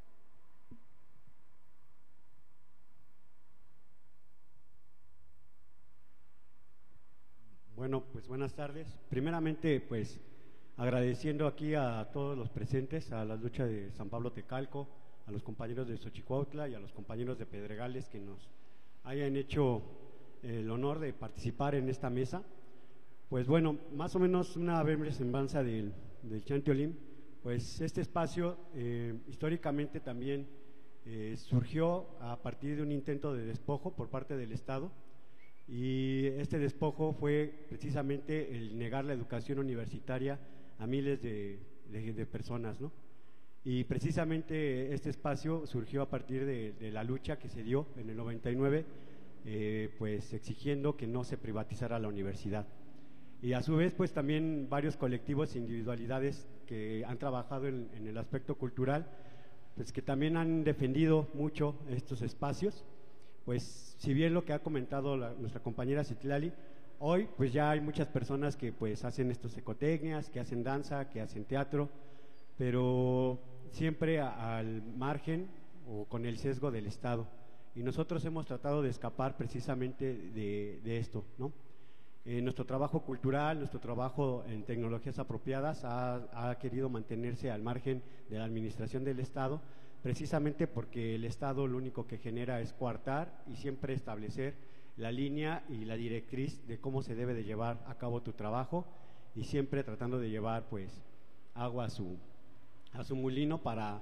Bueno, pues buenas tardes. Primeramente, pues agradeciendo aquí a todos los presentes, a la lucha de San Pablo Tecalco, a los compañeros de Xochicuautla y a los compañeros de Pedregales que nos hayan hecho el honor de participar en esta mesa. Pues bueno, más o menos una breve semblanza del Chanti Olin. Pues este espacio históricamente también surgió a partir de un intento de despojo por parte del Estado, y este despojo fue precisamente el negar la educación universitaria a miles de de personas, ¿no? Y precisamente este espacio surgió a partir de la lucha que se dio en el 99, pues exigiendo que no se privatizara la universidad. Y a su vez, pues también varios colectivos e individualidades que han trabajado en el aspecto cultural, pues que también han defendido mucho estos espacios. Pues si bien lo que ha comentado nuestra compañera Citlali, hoy pues ya hay muchas personas que pues hacen estos ecotecnias, que hacen danza, que hacen teatro, pero siempre al margen o con el sesgo del Estado. Y nosotros hemos tratado de escapar precisamente de esto, ¿no? Nuestro trabajo cultural, nuestro trabajo en tecnologías apropiadas ha querido mantenerse al margen de la administración del Estado, precisamente porque el Estado lo único que genera es coartar y siempre establecer la línea y la directriz de cómo se debe de llevar a cabo tu trabajo, y siempre tratando de llevar pues agua a su molino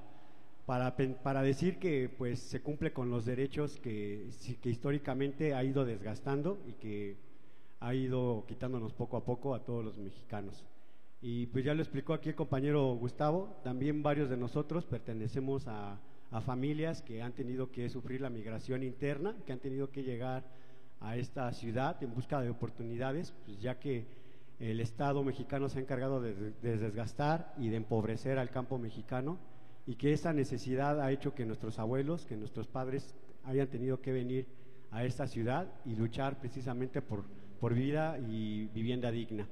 para decir que pues se cumple con los derechos que históricamente ha ido desgastando y que ha ido quitándonos poco a poco a todos los mexicanos. Y pues ya lo explicó aquí el compañero Gustavo, también varios de nosotros pertenecemos a familias que han tenido que sufrir la migración interna, que han tenido que llegar a esta ciudad en busca de oportunidades, pues ya que el Estado mexicano se ha encargado de desgastar y de empobrecer al campo mexicano, y que esa necesidad ha hecho que nuestros abuelos, que nuestros padres hayan tenido que venir a esta ciudad y luchar precisamente por vida y vivienda digna.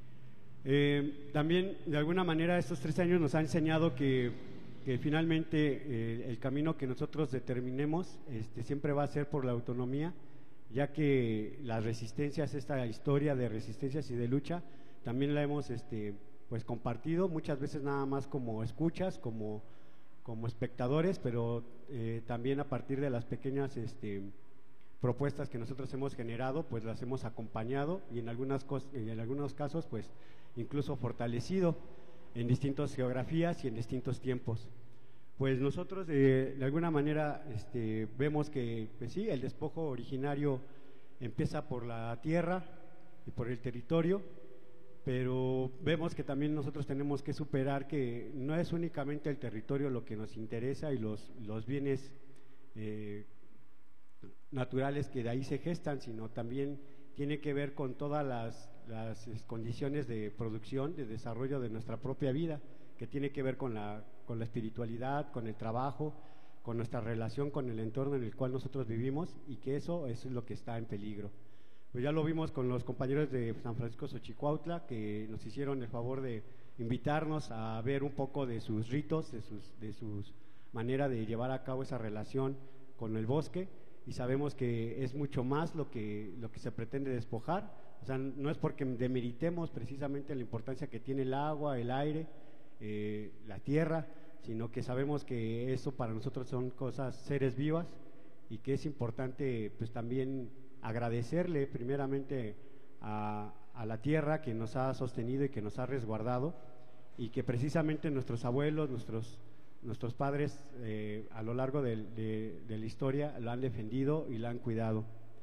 También de alguna manera estos 3 años nos han enseñado que finalmente el camino que nosotros determinemos siempre va a ser por la autonomía, ya que las resistencias, esta historia de resistencias y de lucha, también la hemos pues compartido, muchas veces nada más como escuchas, como espectadores, pero también a partir de las pequeñas propuestas que nosotros hemos generado, pues las hemos acompañado y en algunos casos pues incluso fortalecido en distintas geografías y en distintos tiempos. Pues nosotros de alguna manera vemos que pues sí, el despojo originario empieza por la tierra y por el territorio, pero vemos que también nosotros tenemos que superar que no es únicamente el territorio lo que nos interesa y los bienes naturales que de ahí se gestan, sino también tiene que ver con todas las condiciones de producción, de desarrollo de nuestra propia vida, que tiene que ver con la espiritualidad, con el trabajo, con nuestra relación con el entorno en el cual nosotros vivimos, y que eso es lo que está en peligro. Pues ya lo vimos con los compañeros de San Francisco Xochicuautla, que nos hicieron el favor de invitarnos a ver un poco de sus ritos, de sus manera de llevar a cabo esa relación con el bosque, y sabemos que es mucho más lo que se pretende despojar. O sea, no es porque demeritemos precisamente la importancia que tiene el agua, el aire, la tierra, sino que sabemos que eso para nosotros son cosas, seres vivas, y que es importante pues también agradecerle primeramente a la tierra que nos ha sostenido y que nos ha resguardado, y que precisamente nuestros abuelos, nuestros padres a lo largo de la historia la han defendido y la han cuidado.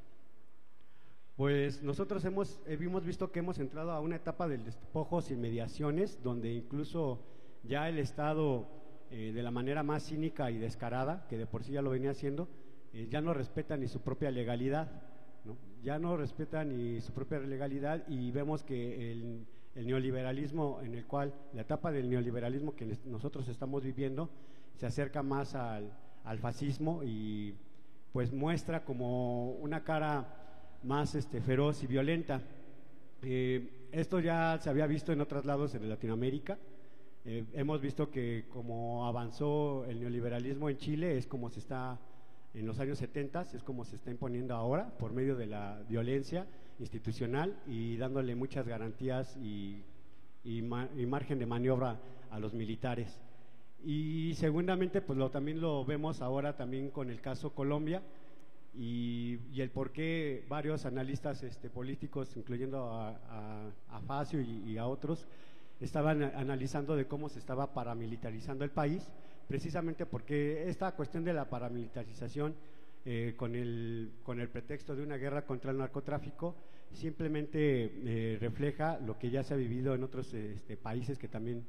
Pues nosotros hemos visto que hemos entrado a una etapa del despojo sin mediaciones, donde incluso ya el Estado de la manera más cínica y descarada, que de por sí ya lo venía haciendo, ya no respeta ni su propia legalidad, ¿no? Ya no respeta ni su propia legalidad, y vemos que el neoliberalismo la etapa del neoliberalismo que nosotros estamos viviendo se acerca más al fascismo, y pues muestra como una cara más feroz y violenta. Esto ya se había visto en otros lados de Latinoamérica. Hemos visto que como avanzó el neoliberalismo en Chile, es como se está en los años 70, es como se está imponiendo ahora por medio de la violencia institucional y dándole muchas garantías y margen de maniobra a los militares. Y seguramente pues también lo vemos ahora también con el caso Colombia, y el por qué varios analistas políticos, incluyendo a Facio y a otros, estaban analizando de cómo se estaba paramilitarizando el país, precisamente porque esta cuestión de la paramilitarización con el pretexto de una guerra contra el narcotráfico simplemente refleja lo que ya se ha vivido en otros países que también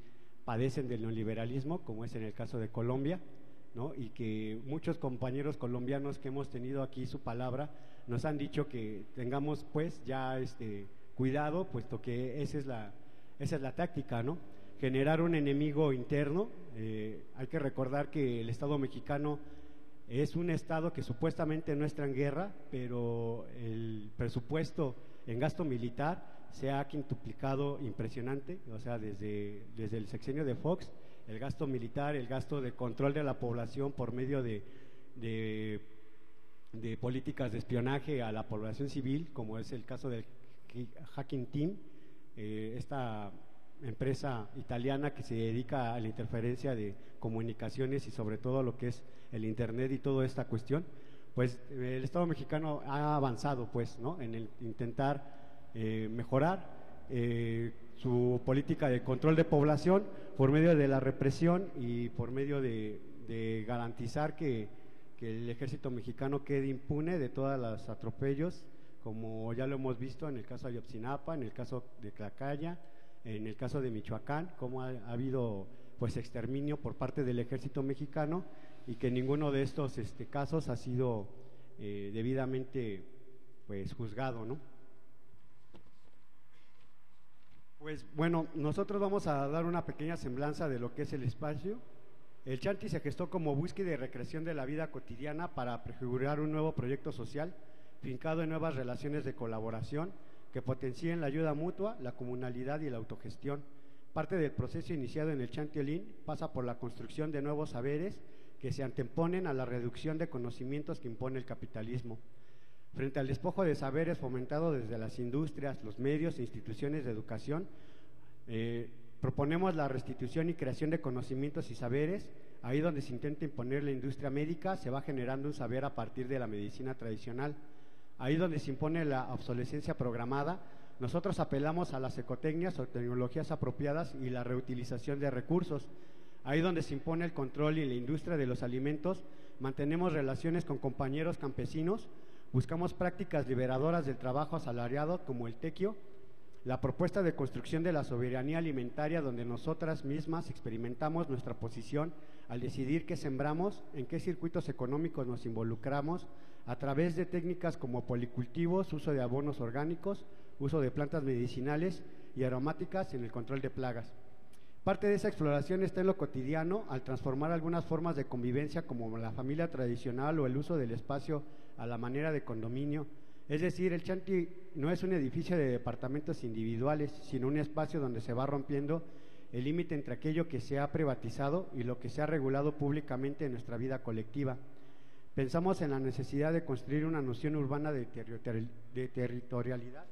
padecen del neoliberalismo, como es en el caso de Colombia, ¿no? Y que muchos compañeros colombianos que hemos tenido aquí su palabra nos han dicho que tengamos pues ya cuidado, puesto que esa es la táctica, ¿no? Generar un enemigo interno. Hay que recordar que el Estado mexicano es un Estado que supuestamente no está en guerra, pero el presupuesto en gasto militar se ha quintuplicado impresionante, o sea, desde el sexenio de Fox, el gasto militar, el gasto de control de la población por medio de políticas de espionaje a la población civil, como es el caso del Hacking Team, esta empresa italiana que se dedica a la interferencia de comunicaciones y sobre todo lo que es el internet y toda esta cuestión. Pues el Estado mexicano ha avanzado pues, ¿no?, en el intentar mejorar su política de control de población por medio de la represión y por medio de garantizar que el ejército mexicano quede impune de todos los atropellos, como ya lo hemos visto en el caso de Ayotzinapa, en el caso de Tlaxcala, en el caso de Michoacán, como ha habido pues exterminio por parte del ejército mexicano y que ninguno de estos casos ha sido debidamente pues juzgado, ¿no? Pues bueno, nosotros vamos a dar una pequeña semblanza de lo que es el espacio. El Chanti se gestó como búsqueda y recreación de la vida cotidiana para prefigurar un nuevo proyecto social fincado en nuevas relaciones de colaboración que potencien la ayuda mutua, la comunalidad y la autogestión. Parte del proceso iniciado en el Chantiolín pasa por la construcción de nuevos saberes que se anteponen a la reducción de conocimientos que impone el capitalismo. Frente al despojo de saberes fomentado desde las industrias, los medios e instituciones de educación, proponemos la restitución y creación de conocimientos y saberes. Ahí donde se intenta imponer la industria médica, se va generando un saber a partir de la medicina tradicional. Ahí donde se impone la obsolescencia programada, nosotros apelamos a las ecotecnias o tecnologías apropiadas y la reutilización de recursos. Ahí donde se impone el control y la industria de los alimentos, mantenemos relaciones con compañeros campesinos, buscamos prácticas liberadoras del trabajo asalariado como el tequio, la propuesta de construcción de la soberanía alimentaria donde nosotras mismas experimentamos nuestra posición al decidir qué sembramos, en qué circuitos económicos nos involucramos, a través de técnicas como policultivos, uso de abonos orgánicos, uso de plantas medicinales y aromáticas en el control de plagas. Parte de esa exploración está en lo cotidiano al transformar algunas formas de convivencia como la familia tradicional o el uso del espacio a la manera de condominio. Es decir, el Chanti no es un edificio de departamentos individuales, sino un espacio donde se va rompiendo el límite entre aquello que se ha privatizado y lo que se ha regulado públicamente en nuestra vida colectiva. Pensamos en la necesidad de construir una noción urbana de territorialidad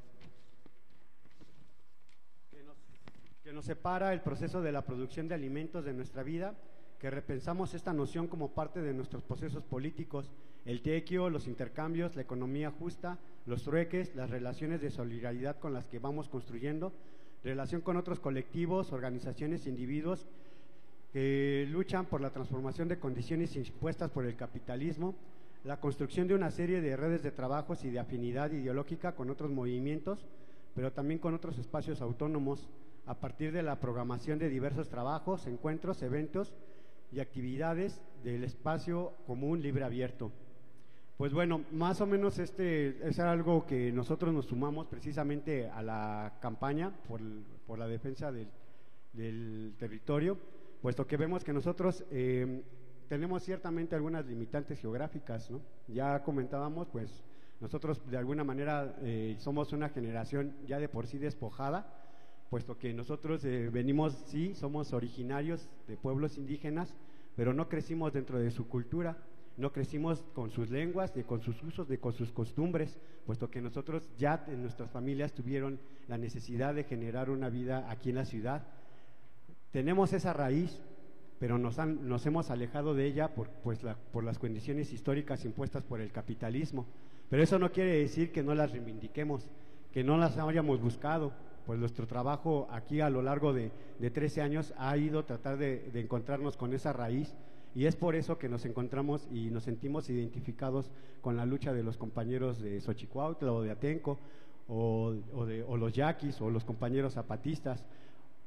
que nos separa el proceso de la producción de alimentos de nuestra vida, que repensamos esta noción como parte de nuestros procesos políticos, el tequio, los intercambios, la economía justa, los trueques, las relaciones de solidaridad con las que vamos construyendo, relación con otros colectivos, organizaciones e individuos que luchan por la transformación de condiciones impuestas por el capitalismo, la construcción de una serie de redes de trabajos y de afinidad ideológica con otros movimientos, pero también con otros espacios autónomos, a partir de la programación de diversos trabajos, encuentros, eventos y actividades del espacio común libre abierto. Pues bueno, más o menos es algo que nosotros nos sumamos precisamente a la campaña por la defensa del territorio, puesto que vemos que nosotros tenemos ciertamente algunas limitantes geográficas, ¿no? Ya comentábamos, pues nosotros de alguna manera somos una generación ya de por sí despojada, puesto que nosotros venimos, sí, somos originarios de pueblos indígenas, pero no crecimos dentro de su cultura, no crecimos con sus lenguas, ni con sus usos, ni con sus costumbres, puesto que nosotros ya en nuestras familias tuvieron la necesidad de generar una vida aquí en la ciudad. Tenemos esa raíz, pero nos hemos alejado de ella por las condiciones históricas impuestas por el capitalismo. Pero eso no quiere decir que no las reivindiquemos, que no las hayamos buscado. Pues nuestro trabajo aquí a lo largo de 13 años ha ido a tratar de encontrarnos con esa raíz, y es por eso que nos encontramos y nos sentimos identificados con la lucha de los compañeros de Xochicuautla o de Atenco o los yaquis o los compañeros zapatistas.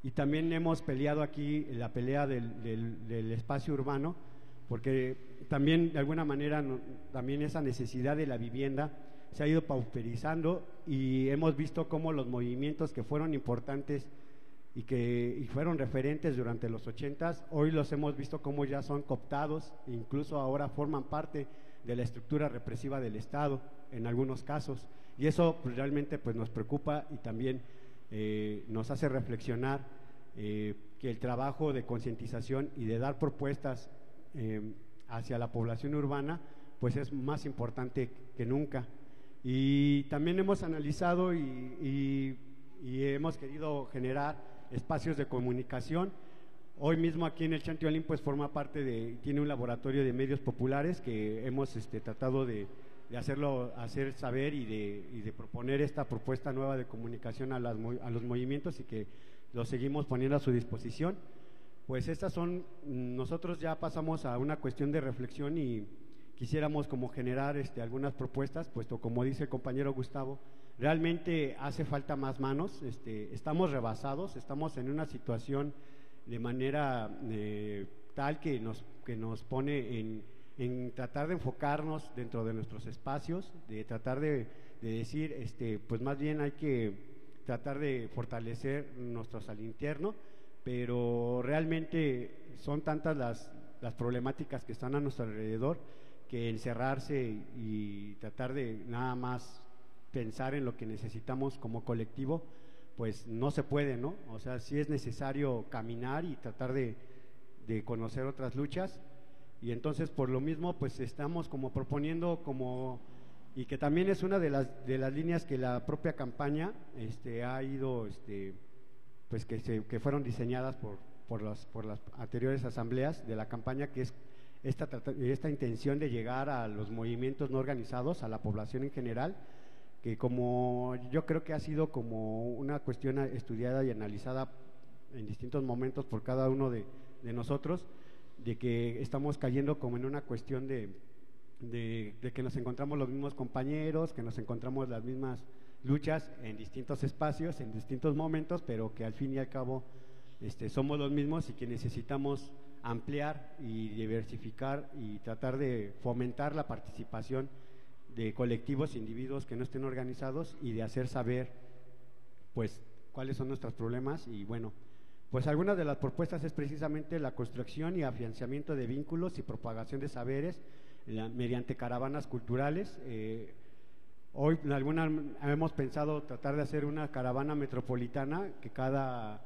Y también hemos peleado aquí la pelea del espacio urbano, porque también de alguna manera también esa necesidad de la vivienda se ha ido pauperizando, y hemos visto cómo los movimientos que fueron importantes y fueron referentes durante los 80s, hoy los hemos visto cómo ya son cooptados, incluso ahora forman parte de la estructura represiva del Estado en algunos casos, y eso pues, realmente pues, nos preocupa, y también nos hace reflexionar que el trabajo de concientización y de dar propuestas hacia la población urbana pues es más importante que nunca. Y también hemos analizado y hemos querido generar espacios de comunicación. Hoy mismo aquí en el Chantiolín pues forma parte tiene un laboratorio de medios populares que hemos tratado de hacer saber y de proponer esta propuesta nueva de comunicación a los movimientos, y que los seguimos poniendo a su disposición. Pues nosotros ya pasamos a una cuestión de reflexión y quisiéramos como generar algunas propuestas, puesto como dice el compañero Gustavo, realmente hace falta más manos, estamos rebasados, estamos en una situación de manera tal que nos pone en tratar de enfocarnos dentro de nuestros espacios, de tratar de decir, pues más bien hay que tratar de fortalecer nuestros al interno, pero realmente son tantas las problemáticas que están a nuestro alrededor, que encerrarse y tratar de nada más pensar en lo que necesitamos como colectivo, pues no se puede, ¿no? O sea, sí es necesario caminar y tratar de conocer otras luchas, y entonces por lo mismo pues estamos como proponiendo y que también es una de las líneas que la propia campaña ha ido pues que fueron diseñadas por las anteriores asambleas de la campaña, que es esta intención de llegar a los movimientos no organizados, a la población en general, que como yo creo que ha sido como una cuestión estudiada y analizada en distintos momentos por cada uno de nosotros, de que estamos cayendo como en una cuestión de que nos encontramos los mismos compañeros, que nos encontramos las mismas luchas en distintos espacios, en distintos momentos, pero que al fin y al cabo somos los mismos, y que necesitamos ampliar y diversificar y tratar de fomentar la participación de colectivos e individuos que no estén organizados, y de hacer saber pues cuáles son nuestros problemas. Y bueno, pues algunas de las propuestas es precisamente la construcción y afianzamiento de vínculos y propagación de saberes mediante caravanas culturales. Hoy hemos pensado tratar de hacer una caravana metropolitana, que cada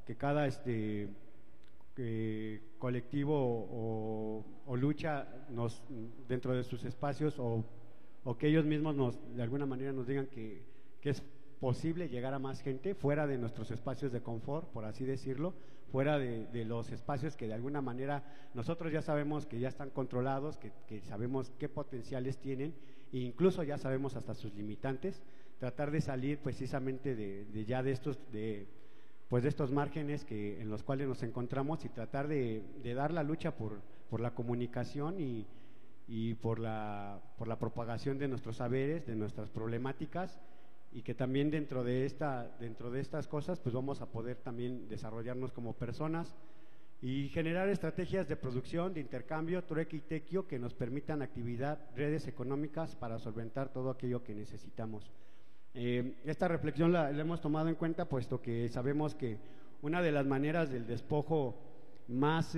colectivo o lucha dentro de sus espacios, o que ellos mismos de alguna manera nos digan que es posible llegar a más gente fuera de nuestros espacios de confort, por así decirlo, fuera de los espacios que de alguna manera nosotros ya sabemos que ya están controlados, que sabemos qué potenciales tienen, e incluso ya sabemos hasta sus limitantes. Tratar de salir precisamente de estos márgenes en los cuales nos encontramos, y tratar de dar la lucha por la comunicación y por la propagación de nuestros saberes, de nuestras problemáticas, y que también dentro de estas cosas pues vamos a poder también desarrollarnos como personas y generar estrategias de producción, de intercambio, trueque y tequio, que nos permitan redes económicas para solventar todo aquello que necesitamos. Esta reflexión la hemos tomado en cuenta, puesto que sabemos que una de las maneras del despojo más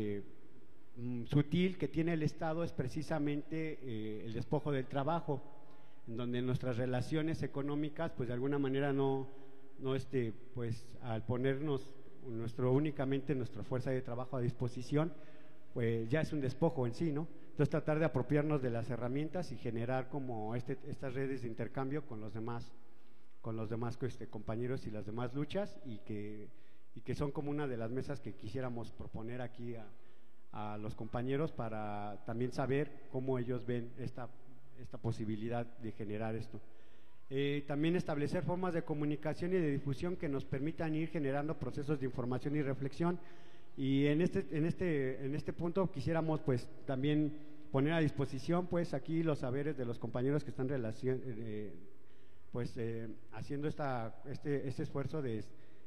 sutil que tiene el Estado es precisamente el despojo del trabajo, en donde nuestras relaciones económicas pues de alguna manera pues al ponernos únicamente nuestra fuerza de trabajo a disposición, pues ya es un despojo en sí, ¿no? Entonces tratar de apropiarnos de las herramientas y generar como estas redes de intercambio con los demás compañeros y las demás luchas, y que son como una de las mesas que quisiéramos proponer aquí a los compañeros, para también saber cómo ellos ven esta posibilidad de generar esto. También establecer formas de comunicación y de difusión que nos permitan ir generando procesos de información y reflexión. Y en este punto quisiéramos pues también poner a disposición pues aquí los saberes de los compañeros que están haciendo este esfuerzo de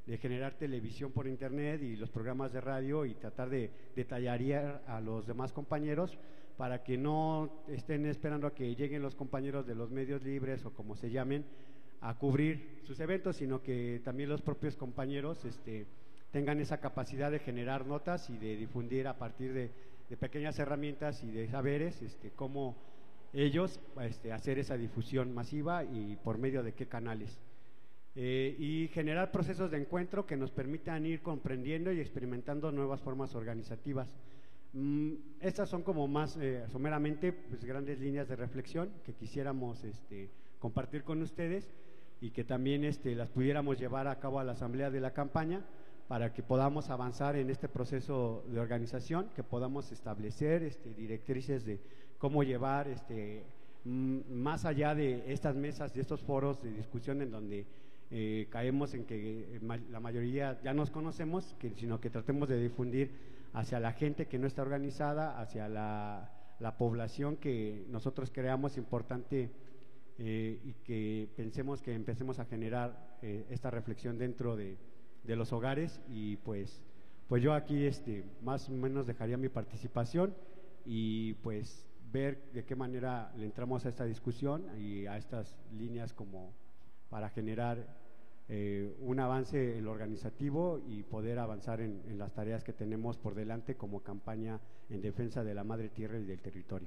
generar televisión por internet y los programas de radio y tratar de detallarear a los demás compañeros para que no estén esperando a que lleguen los compañeros de los medios libres o como se llamen a cubrir sus eventos, sino que también los propios compañeros tengan esa capacidad de generar notas y de difundir a partir de pequeñas herramientas y de saberes cómo ellos hacer esa difusión masiva y por medio de qué canales. Y generar procesos de encuentro que nos permitan ir comprendiendo y experimentando nuevas formas organizativas. Estas son como más someramente pues, grandes líneas de reflexión que quisiéramos compartir con ustedes y que también las pudiéramos llevar a cabo a la asamblea de la campaña para que podamos avanzar en este proceso de organización, que podamos establecer directrices de cómo llevar más allá de estas mesas, de estos foros de discusión en donde caemos en que la mayoría ya nos conocemos, sino que tratemos de difundir hacia la gente que no está organizada, hacia la población que nosotros creamos importante y que pensemos que empecemos a generar esta reflexión dentro de los hogares. Y pues yo aquí más o menos dejaría mi participación y pues ver de qué manera le entramos a esta discusión y a estas líneas como para generar un avance en lo organizativo y poder avanzar en las tareas que tenemos por delante como campaña en defensa de la madre tierra y del territorio.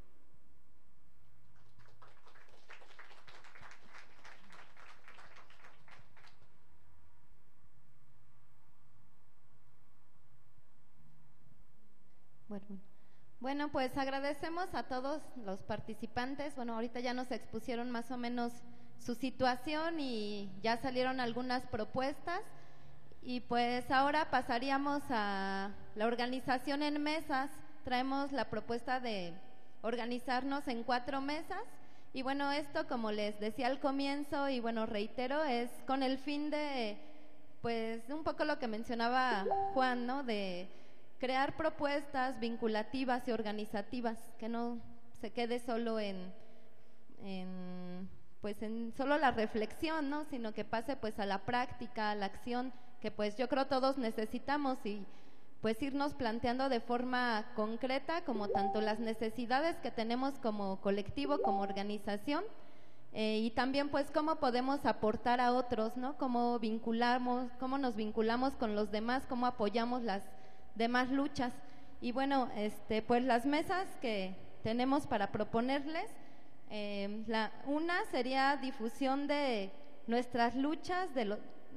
Bueno, pues agradecemos a todos los participantes. Bueno, ahorita ya nos expusieron más o menos su situación y ya salieron algunas propuestas y pues ahora pasaríamos a la organización en mesas. Traemos la propuesta de organizarnos en 4 mesas y bueno, esto como les decía al comienzo y bueno, reitero, es con el fin de pues un poco lo que mencionaba Juan, ¿no? De crear propuestas vinculativas y organizativas, que no se quede solo en solo la reflexión, ¿no? Sino que pase pues a la práctica, a la acción, que pues yo creo todos necesitamos y pues irnos planteando de forma concreta como tanto las necesidades que tenemos como colectivo, como organización, y también pues cómo podemos aportar a otros, ¿no? Cómo nos vinculamos con los demás, cómo apoyamos las demás luchas. Y bueno, pues las mesas que tenemos para proponerles, una sería difusión de nuestras luchas de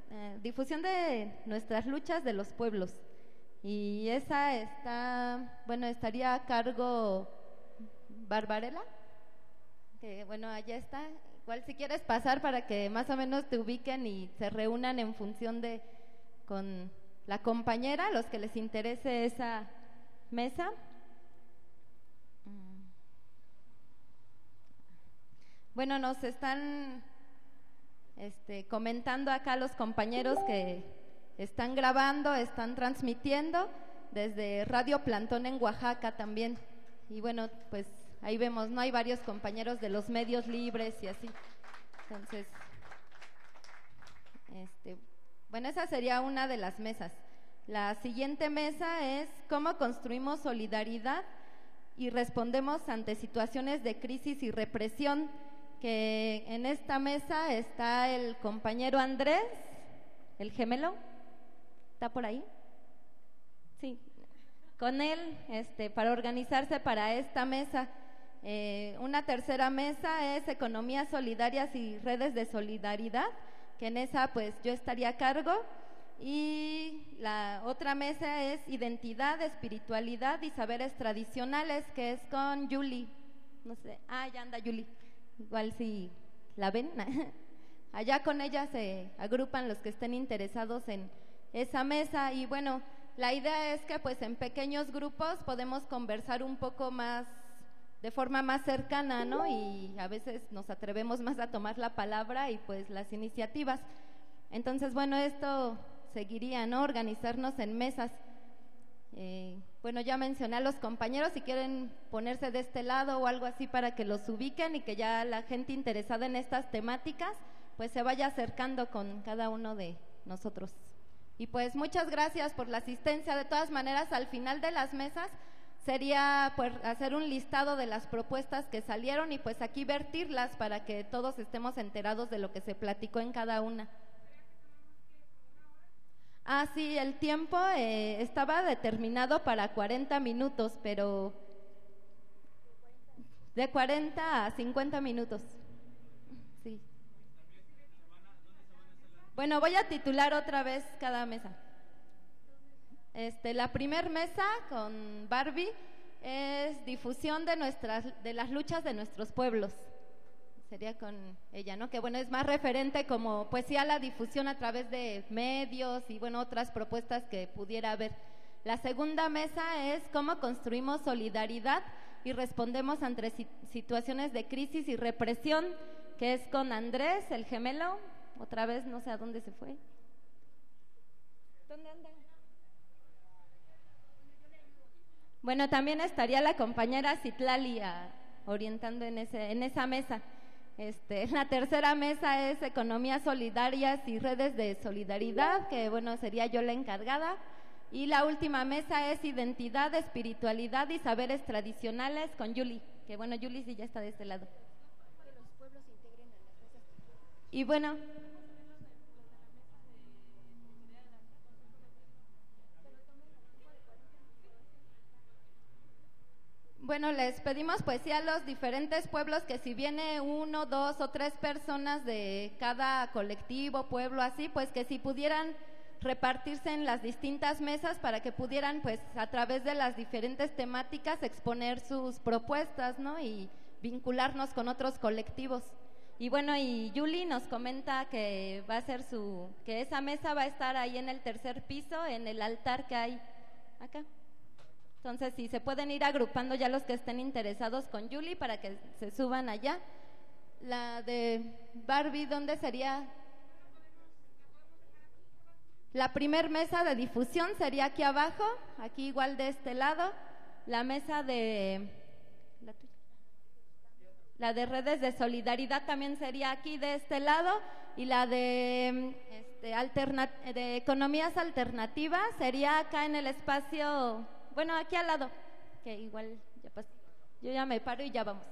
los pueblos, y esa estaría a cargo Barbarella, que bueno, allá está. Igual si quieres pasar para que más o menos te ubiquen y se reúnan en función de con la compañera, los que les interese esa mesa. Bueno, nos están comentando acá los compañeros que están grabando, están transmitiendo desde Radio Plantón en Oaxaca también. Y bueno, pues ahí vemos, ¿no? Hay varios compañeros de los medios libres y así. Entonces, bueno, esa sería una de las mesas. La siguiente mesa es cómo construimos solidaridad y respondemos ante situaciones de crisis y represión, que en esta mesa está el compañero Andrés, el gemelo, ¿está por ahí? Sí, con él para organizarse para esta mesa. Una tercera mesa es economías solidarias y redes de solidaridad, que en esa pues yo estaría a cargo. Y la otra mesa es identidad, espiritualidad y saberes tradicionales, que es con Yuli. No sé, ya anda Yuli. Igual si la ven, allá con ella se agrupan los que estén interesados en esa mesa. Y bueno, la idea es que pues en pequeños grupos podemos conversar un poco más, de forma más cercana, ¿no? Y a veces nos atrevemos más a tomar la palabra y pues las iniciativas. Entonces, bueno, esto seguiría, ¿no? Organizarnos en mesas. Bueno, ya mencioné a los compañeros, si quieren ponerse de este lado o algo así para que los ubiquen y que ya la gente interesada en estas temáticas pues se vaya acercando con cada uno de nosotros. Y pues muchas gracias por la asistencia. De todas maneras, al final de las mesas sería pues hacer un listado de las propuestas que salieron y pues aquí vertirlas para que todos estemos enterados de lo que se platicó en cada una. Ah, sí, el tiempo estaba determinado para 40 minutos, pero de 40 a 50 minutos. Sí. Bueno, voy a titular otra vez cada mesa. La primer mesa con Barbie es difusión de las luchas de nuestros pueblos. Sería con ella, ¿no? Que bueno, es más referente como pues sí a la difusión a través de medios y bueno, otras propuestas que pudiera haber. La segunda mesa es cómo construimos solidaridad y respondemos ante situaciones de crisis y represión, que es con Andrés, el gemelo, otra vez no sé a dónde se fue. ¿Dónde anda? Bueno, también estaría la compañera Citlali orientando en esa mesa. La tercera mesa es economías solidarias y redes de solidaridad, que bueno, sería yo la encargada. Y la última mesa es identidad, espiritualidad y saberes tradicionales con Yuli, que bueno, Yuli sí ya está de este lado. Que los pueblos se integren a las mesas. Y bueno, les pedimos pues sí a los diferentes pueblos que si viene 1, 2 o 3 personas de cada colectivo, pueblo, así, pues que si pudieran repartirse en las distintas mesas para que pudieran pues a través de las diferentes temáticas exponer sus propuestas, ¿no? Y vincularnos con otros colectivos. Y bueno, y Yuli nos comenta que va a ser que esa mesa va a estar ahí en el tercer piso, en el altar que hay acá. Entonces, si se pueden ir agrupando ya los que estén interesados con Yuli para que se suban allá. La de Barbie, ¿dónde sería? La primer mesa de difusión sería aquí abajo, aquí igual de este lado. La mesa la de redes de solidaridad también sería aquí de este lado. Y la de economías alternativas sería acá en el espacio... Bueno, aquí al lado, que igual ya pasó. Yo ya me paro y ya vamos.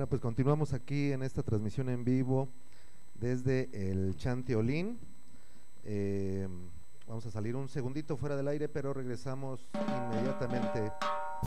pues continuamos aquí en esta transmisión en vivo desde el Chanteolín. Vamos a salir un segundito fuera del aire, pero regresamos inmediatamente